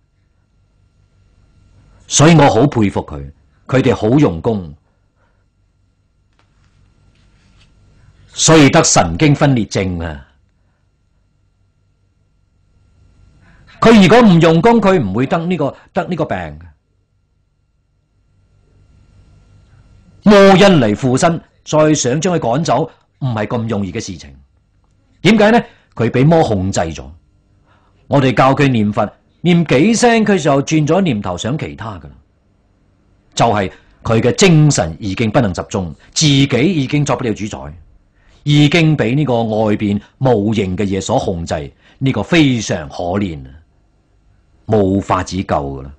所以我好佩服佢，佢哋好用功。所以得神經分裂症啊！佢如果唔用功，佢唔會得呢個得呢個病。魔因嚟附身，再想將佢趕走，唔係咁容易嘅事情。點解呢？佢俾魔控制咗。我哋教佢念佛，念幾聲佢就轉咗念頭想其他噶啦，就係佢嘅精神已經不能集中，自己已經作不了主宰。已經俾呢個外邊無形嘅嘢所控制，呢、這個非常可憐啊，冇法子救噶啦。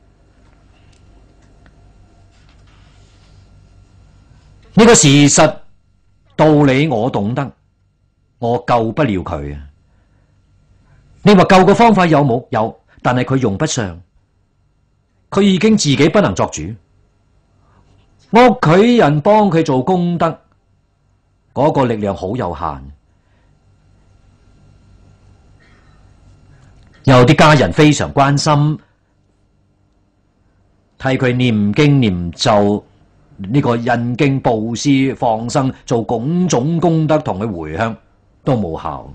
呢、這個事實道理我懂得，我救不了佢啊。你話救嘅方法有冇？有，但係佢用不上，佢已經自己不能作主，屋企人幫佢做功德。嗰個力量好有限，有有啲家人非常關心，替佢念經念咒，呢個印經布施放生，做種種功德同佢回向都冇效，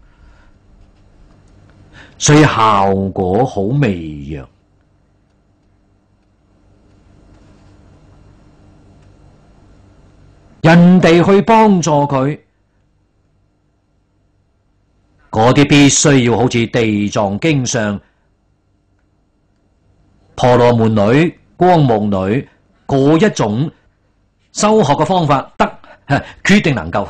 所以效果好微弱。人哋去幫助佢，嗰啲必須要好似地藏經上婆羅門女、光目女嗰一種修學嘅方法得，決定能夠。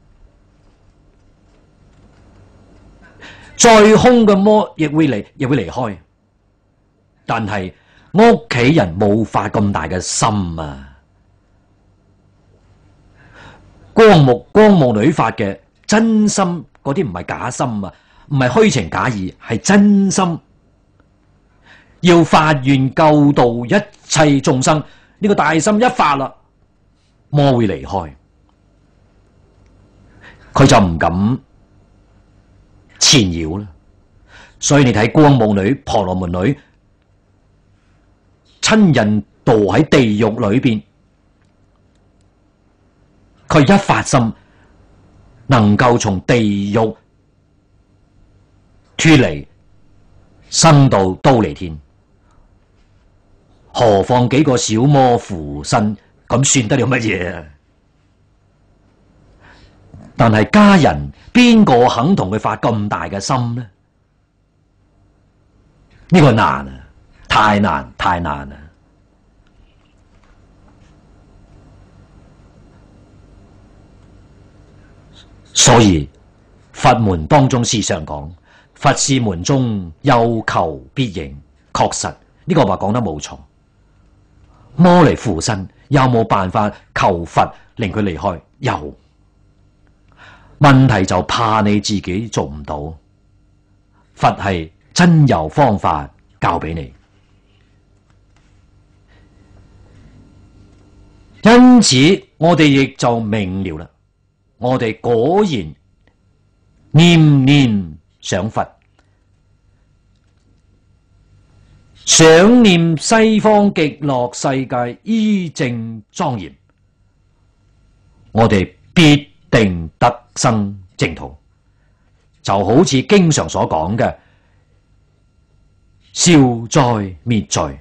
再兇嘅魔亦會離，亦會離開。但係屋企人冇發咁大嘅心啊！光目光目女發嘅真心，嗰啲唔係假心啊，唔係虛情假意，係真心要發願救度一切眾生。呢個大心一發啦，魔會離開，佢就唔敢纏繞啦。所以你睇光目女、婆羅門女，親人墮喺地獄裏邊，佢一發心能夠從地獄脫離，生到忉利天，何況幾個小魔附身，咁算得了乜嘢啊？但係家人邊個肯同佢發咁大嘅心呢？呢個難啊，太難太難啦！所以佛門當中時常講，佛是門中有求必應，確實呢個話講得冇錯。魔嚟附身，有冇辦法求佛令佢離開？有。問題就怕你自己做唔到，佛係真有方法教俾你。因此我哋亦就明了啦。我哋果然念念想佛，想念西方極樂世界依正莊嚴，我哋必定得生淨土。就好似經常所講嘅消災滅罪，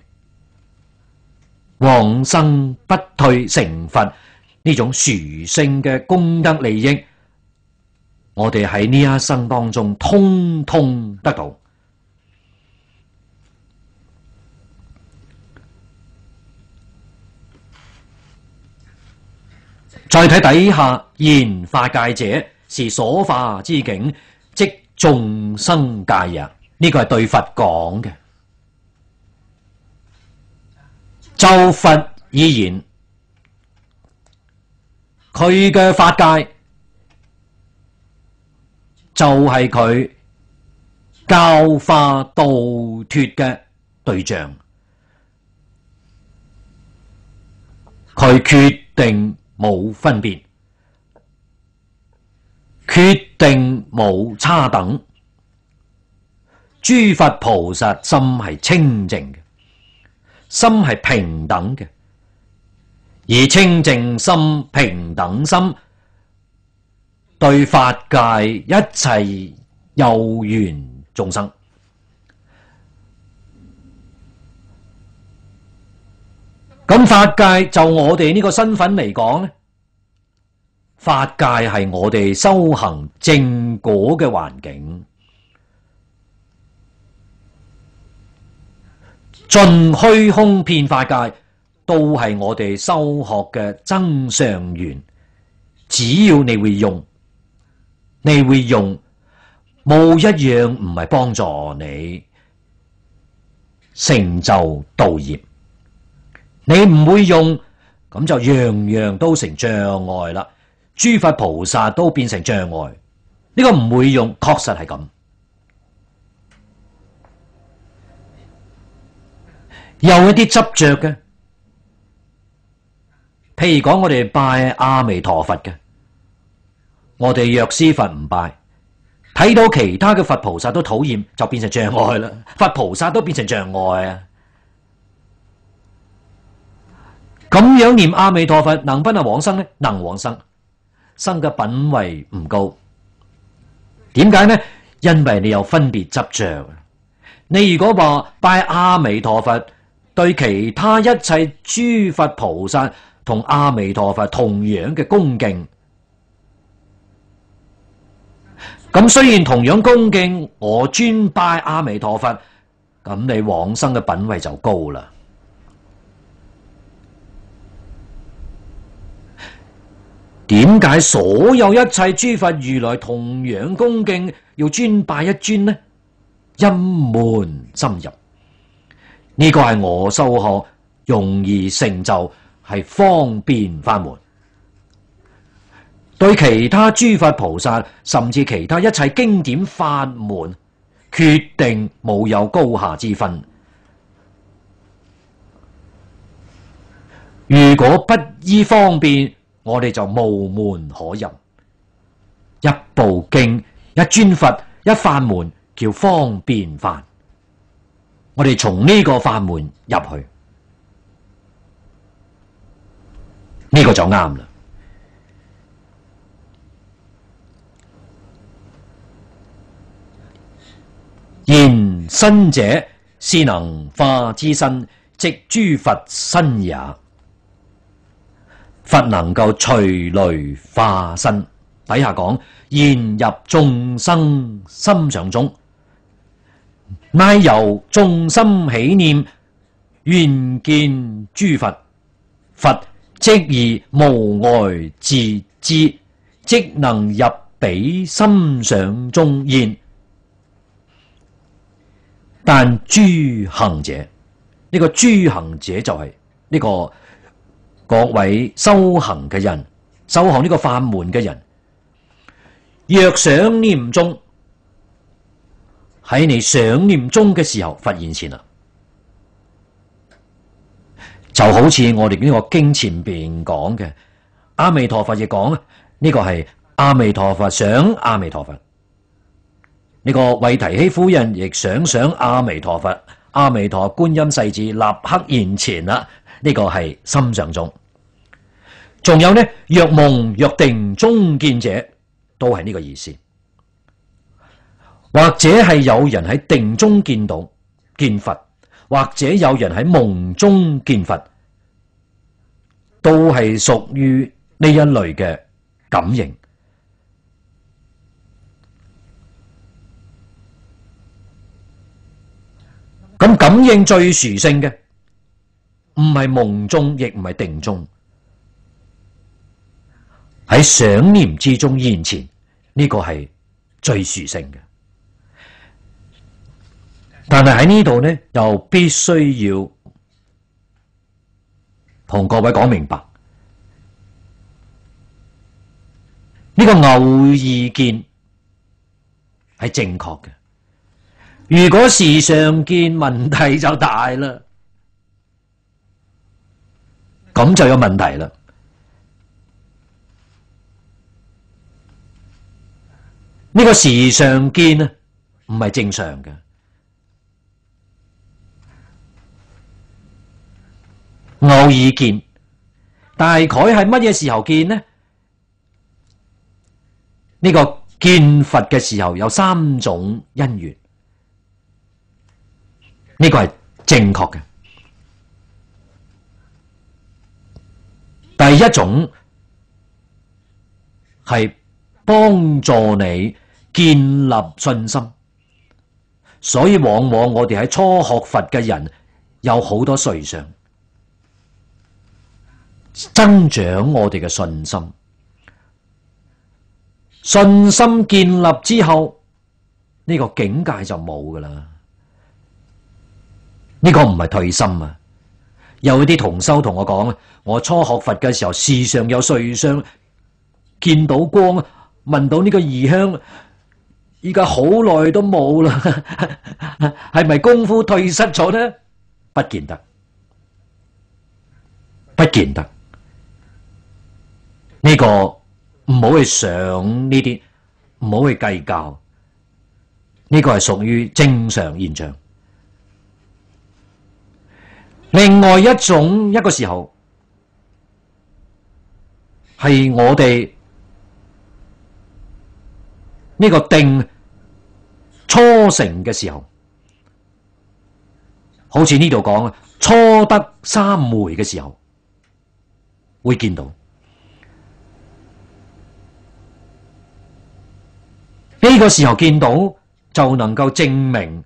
往生不退成佛，呢種殊勝嘅功德利益，我哋喺呢一生當中通通得到。再睇底下，言法界者，是所化之境，即眾生界也。呢個係對佛講嘅。就佛而言，佢嘅法界就係佢教化度脫嘅對象，佢決定冇分別，決定冇差等。諸佛菩薩心係清淨嘅，心係平等嘅。而清淨心、平等心，對法界一切有緣眾生，咁法界就我哋呢個身份嚟講呢，法界係我哋修行正果嘅環境，盡虛空遍法界都係我哋修學嘅增上緣。只要你會用，你會用，冇一樣唔係幫助你成就道業。你唔會用，咁就樣樣都成障礙啦。諸佛菩薩都變成障礙。呢個唔會用，確實係咁。有一啲執着嘅，譬如講我哋拜阿彌陀佛嘅，我哋藥師佛唔拜， 睇到其他嘅佛菩薩都討厭，就變成障礙啦。佛菩薩都變成障礙啊！咁樣念阿彌陀佛能不能往生呢？能往生，生嘅品位唔高。點解呢？因為你有分別執着。你如果話拜阿彌陀佛，對其他一切諸佛菩薩同阿彌陀佛同樣嘅恭敬，咁雖然同樣恭敬，我專拜阿彌陀佛，咁你往生嘅品位就高啦。點解所有一切諸佛如來同樣恭敬，要專拜一尊呢？因門深入，呢個係我修學容易成就，係方便法門。對其他諸佛菩薩，甚至其他一切經典法門，決定冇有高下之分。如果不依方便，我哋就無門可入。一部經、一尊佛、一法門，叫方便法。我哋從呢個法門入去，呢個就啱啦。然身者，是能化之身，即諸佛身也。佛能夠隨類化身，底下講現入眾生心上中，乃由眾心起念，願見諸佛，佛即而無礙自知，即能入彼心上中現。但諸行者，呢、這個諸行者就係呢個各位修行嘅人，修行呢個法門嘅人，若想念中，喺你想念中嘅時候，佛現前啦，就好似我哋呢個經前邊講嘅，阿彌陀佛亦講啊，呢、這個係阿彌陀佛想阿彌陀佛。呢個慧提希夫人亦想想阿彌陀佛，阿彌陀觀音世子立刻現前啦。呢、這個係心上中。仲有呢，若夢若定中見者，都係呢個意思。或者係有人喺定中見到見佛，或者有人喺夢中見佛，都係屬於呢一類嘅感應。咁感應最殊勝嘅，唔係夢中，亦唔係定中，喺想念之中現前，呢個係最殊勝嘅。但係喺呢度呢，又必須要同各位講明白，呢個偶爾見係正確嘅。如果時常見，問題就大啦，咁就有問題啦。呢個時常見啊，唔係正常嘅。偶爾見，大概係乜嘢時候見呢？呢個見佛嘅時候有三種因緣。呢個係正確嘅。第一種係幫助你建立信心，所以往往我哋喺初學佛嘅人有好多瑞相，增長我哋嘅信心。信心建立之後，呢個境界就冇㗎喇。呢個唔係退心啊！有啲同修同我講，我初學佛嘅時候，時常有瑞相，見到光，聞到呢個異香，依家好耐都冇啦，係咪功夫退失咗呢？不見得，不見得。呢個唔好去想呢啲，唔好去計較。 呢個係屬於正常現象。另外一種一個時候係我哋呢個定初成嘅時候，好似呢度講啊，初得三昧嘅時候會見到呢個時候見到，就能夠證明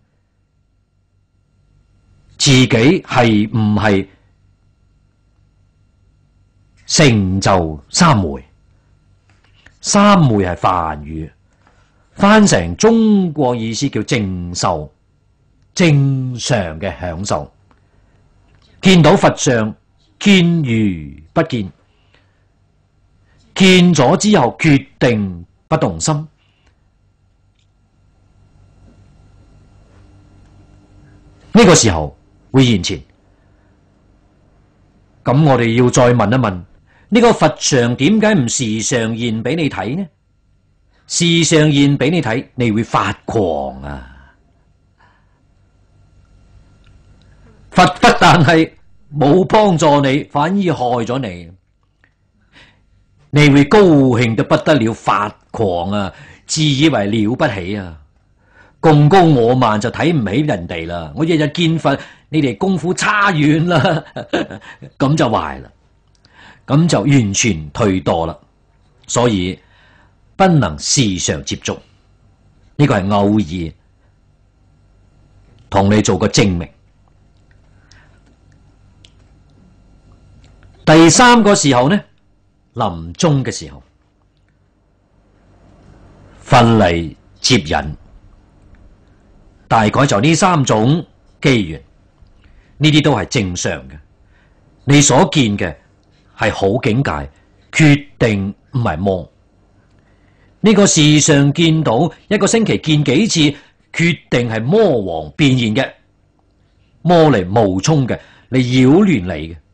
自己係唔係成就三昧。三昧係梵語，翻成中國意思叫正受，正常嘅享受。見到佛像，見如不見，見咗之後決定不動心。呢個時候會現前，咁我哋要再問一問，呢個佛像點解唔時常現俾你睇呢？時常現俾你睇，你會發狂啊！佛不但係冇幫助你，反而害咗你，你會高興得不得了，發狂啊！自以為了不起啊！貢高我慢就睇唔起人哋啦！我日日見佛，你哋功夫差遠啦，咁就壞啦，咁就完全退墮啦。所以不能時常接觸，呢個係偶爾同你做個證明。第三個時候呢，臨終嘅時候，佛嚟接引。大概就呢三種機緣，呢啲都係正常嘅。你所見嘅係好境界，決定唔係魔。呢個時常見到，一個星期見幾次，決定係魔王變現嘅，魔嚟冒充嘅，嚟擾亂你嘅，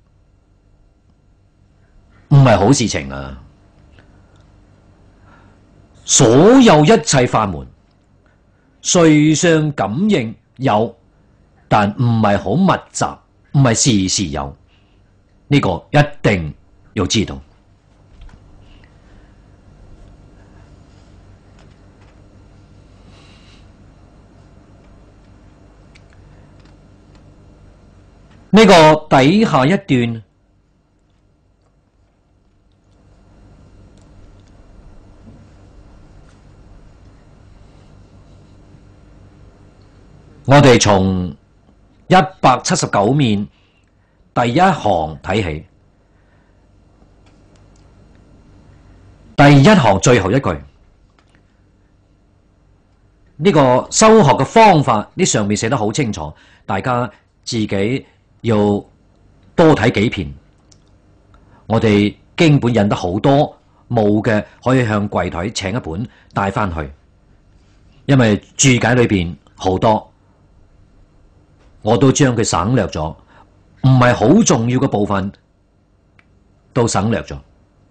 唔係好事情啊！所有一切法門，瑞相感應有，但唔係好密集，唔係時時有。呢個一定要知道。呢個底下一段，我哋從一百七十九面第一行睇起，第一行最後一句，呢個修學嘅方法，呢上面寫得好清楚，大家自己要多睇幾遍。我哋經本印得好多，冇嘅可以向櫃台請一本帶翻去，因為注解裏邊好多。我都將佢省略咗，唔係好重要嘅部分都省略咗。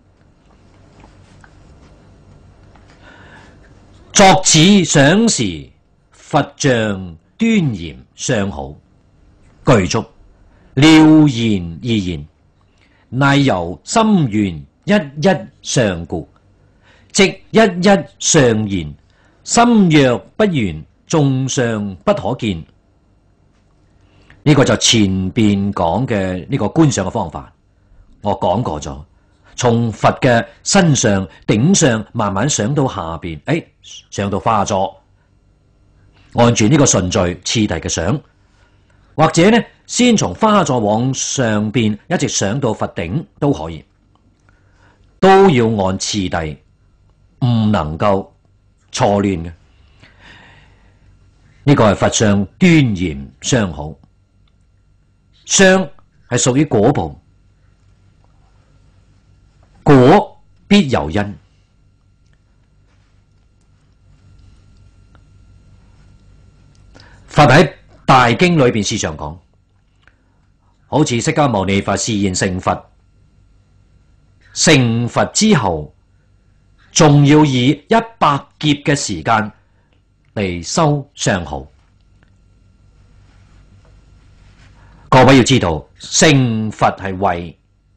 作此想時，佛像端嚴相好，具足了然而言，乃由心緣一一相故，即一一相現。心若不圓，眾相不可見。呢個就前邊講嘅呢個觀想嘅方法，我講過咗。從佛嘅身上頂上慢慢上到下邊，誒、哎，上到花座，按住呢個順序次第嘅上，或者呢先從花座往上邊一直上到佛頂都可以，都要按次第，唔能夠錯亂嘅。呢個係佛像端嚴相好。相係屬於果報，果必有因。佛喺大經裏邊時常講，好似釋迦牟尼佛示現成佛，成佛之後，仲要以一百劫嘅時間嚟修相好。各位要知道，成佛係慧，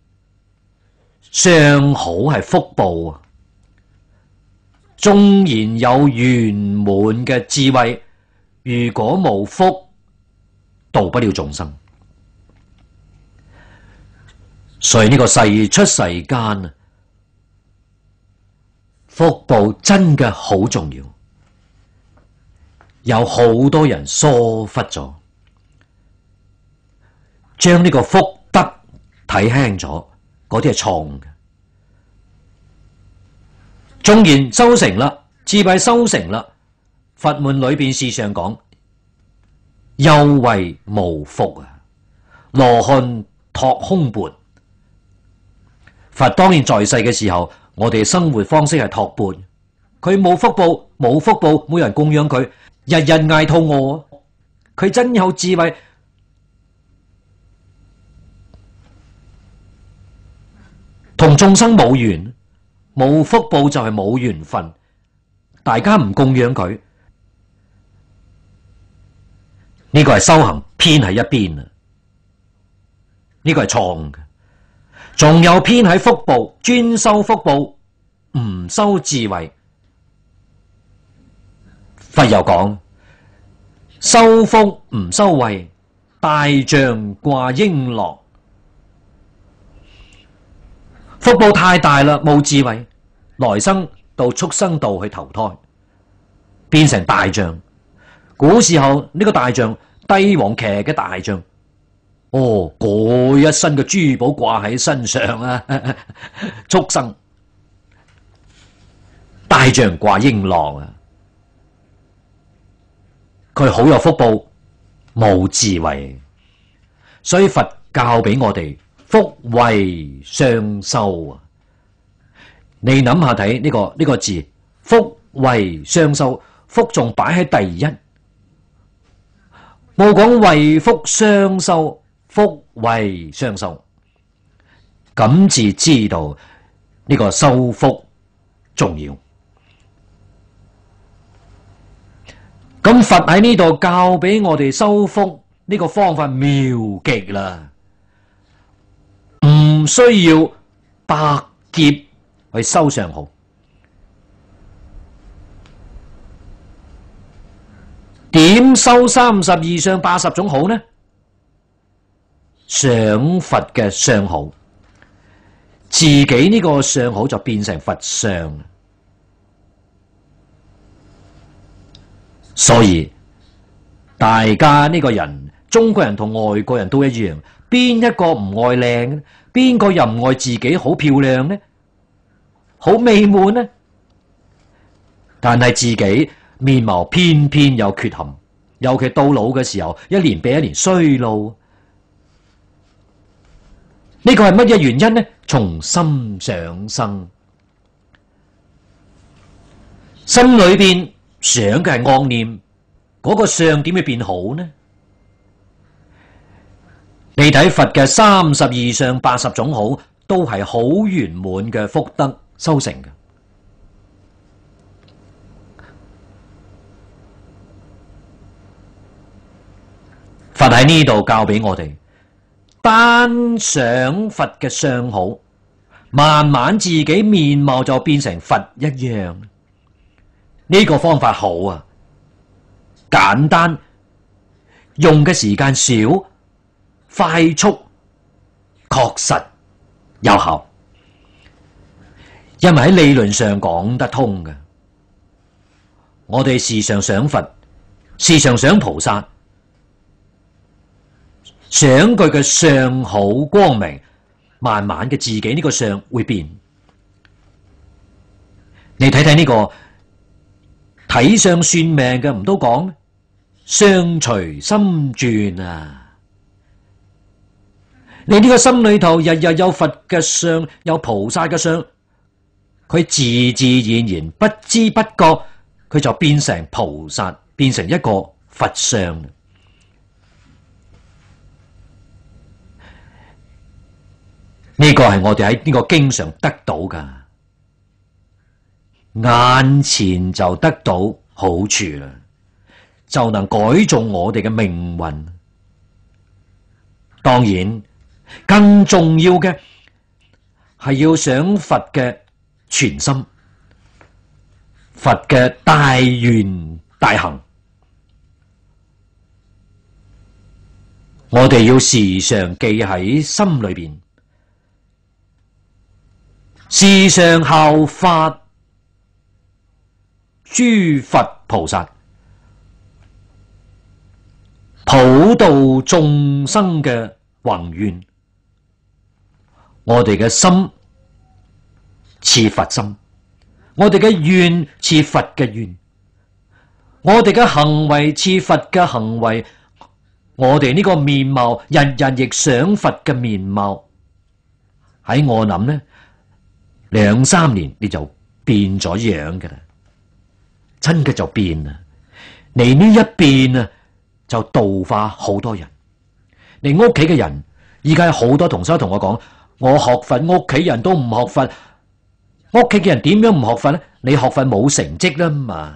相好係福報啊！縱然有圓滿嘅智慧，如果冇福，度不了眾生。所以呢個世出世間啊，福報真嘅好重要，有好多人疏忽咗，將呢個福德睇輕咗，嗰啲係錯誤嘅。縱然修成啦，智慧修成啦，佛門裏邊事上講，猶為無福啊！羅漢托空缽，佛當然在世嘅時候，我哋生活方式係托缽，佢冇福報，冇福報，冇人供養佢，日日嗌肚餓，佢真有智慧。同眾生冇緣，冇福報就係冇緣分，大家唔供養佢，呢個係修行偏喺一邊啊！呢個係錯誤嘅，仲有偏喺福報，專修福報，唔修智慧。佛又講，修福唔修慧，大象掛瓔珞。福報太大啦，冇智慧，來生到畜生道去投胎，變成大象。古時候呢、這個大象，帝王騎嘅大象，哦，嗰一身嘅珠寶掛喺身上啊，畜生，大象掛瓔珞啊，佢好有福報，冇智慧，所以佛教俾我哋。福慧雙修啊！你諗下睇呢個呢個字，福慧雙修，福仲擺喺第一，冇講慧福雙修，福慧雙修，咁至知道呢個修福重要。咁佛喺呢度教俾我哋修福呢個方法妙極啦。唔需要百劫去修相好，點修三十二相八十種好呢？想佛嘅相好，自己呢個相好就變成佛相。所以大家呢個人，中國人同外國人都一樣，邊一個唔愛靚？邊個又唔愛自己好漂亮呢？好美滿呢？但係自己面貌偏偏有缺陷，尤其到老嘅時候，一年比一年衰老。呢個係乜嘢原因呢？從心想生，心裏邊想嘅係惡念，嗰個相點會變好呢？你睇佛嘅三十二相八十種好，都係好圓滿嘅福德修成嘅。佛喺呢度教俾我哋，單想佛嘅相好，慢慢自己面貌就變成佛一樣。呢個方法好啊，簡單，用嘅時間少。快速、確實、有效，因為喺理論上講得通嘅。我哋時常想佛，時常想菩薩，想佢嘅相好光明，慢慢嘅自己呢個相會變。你睇睇呢個睇相算命嘅，唔都講咩？相隨心轉啊！你呢個心裏頭日日有佛嘅相，有菩薩嘅相，佢自自然然不知不覺，佢就變成菩薩，變成一個佛相。呢個係我哋喺呢個經常得到噶，眼前就得到好處啦。 就能改造我哋嘅命運。當然，更重要嘅係要想佛嘅全心，佛嘅大願大行。我哋要時常記喺心裏邊，時常效法諸佛菩薩，普度眾生嘅宏願。我哋嘅心似佛心，我哋嘅願似佛嘅願，我哋嘅行為似佛嘅行為。我哋呢個面貌，人人亦想佛嘅面貌。喺我諗呢，兩三年你就變咗樣㗎啦，真嘅就變啦。你呢一變啊，就度化好多人。你屋企嘅人，而家有好多同修同我講，我學佛，屋企人都唔學佛。屋企嘅人點樣唔學佛呢？你學佛冇成績啦嘛。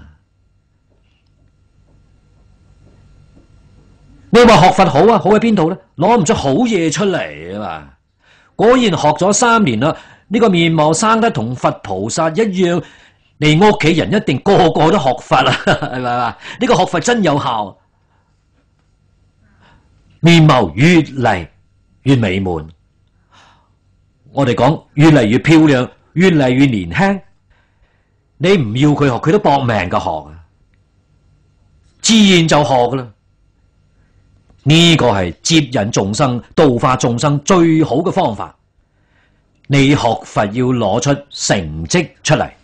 你話學佛好啊，好喺邊度呢？攞唔出好嘢出嚟啊嘛！果然學咗三年啦，呢個面貌生得同佛菩薩一樣，你屋企人一定個個都學佛啦，係咪嘛？呢個學佛真有效，面貌越嚟越美滿。我哋講越嚟越漂亮，越嚟越年輕。你唔要佢學，佢都搏命嘅學啊，自然就學噶啦。呢個係接引眾生、度化眾生最好嘅方法。你學佛要攞出成績出嚟。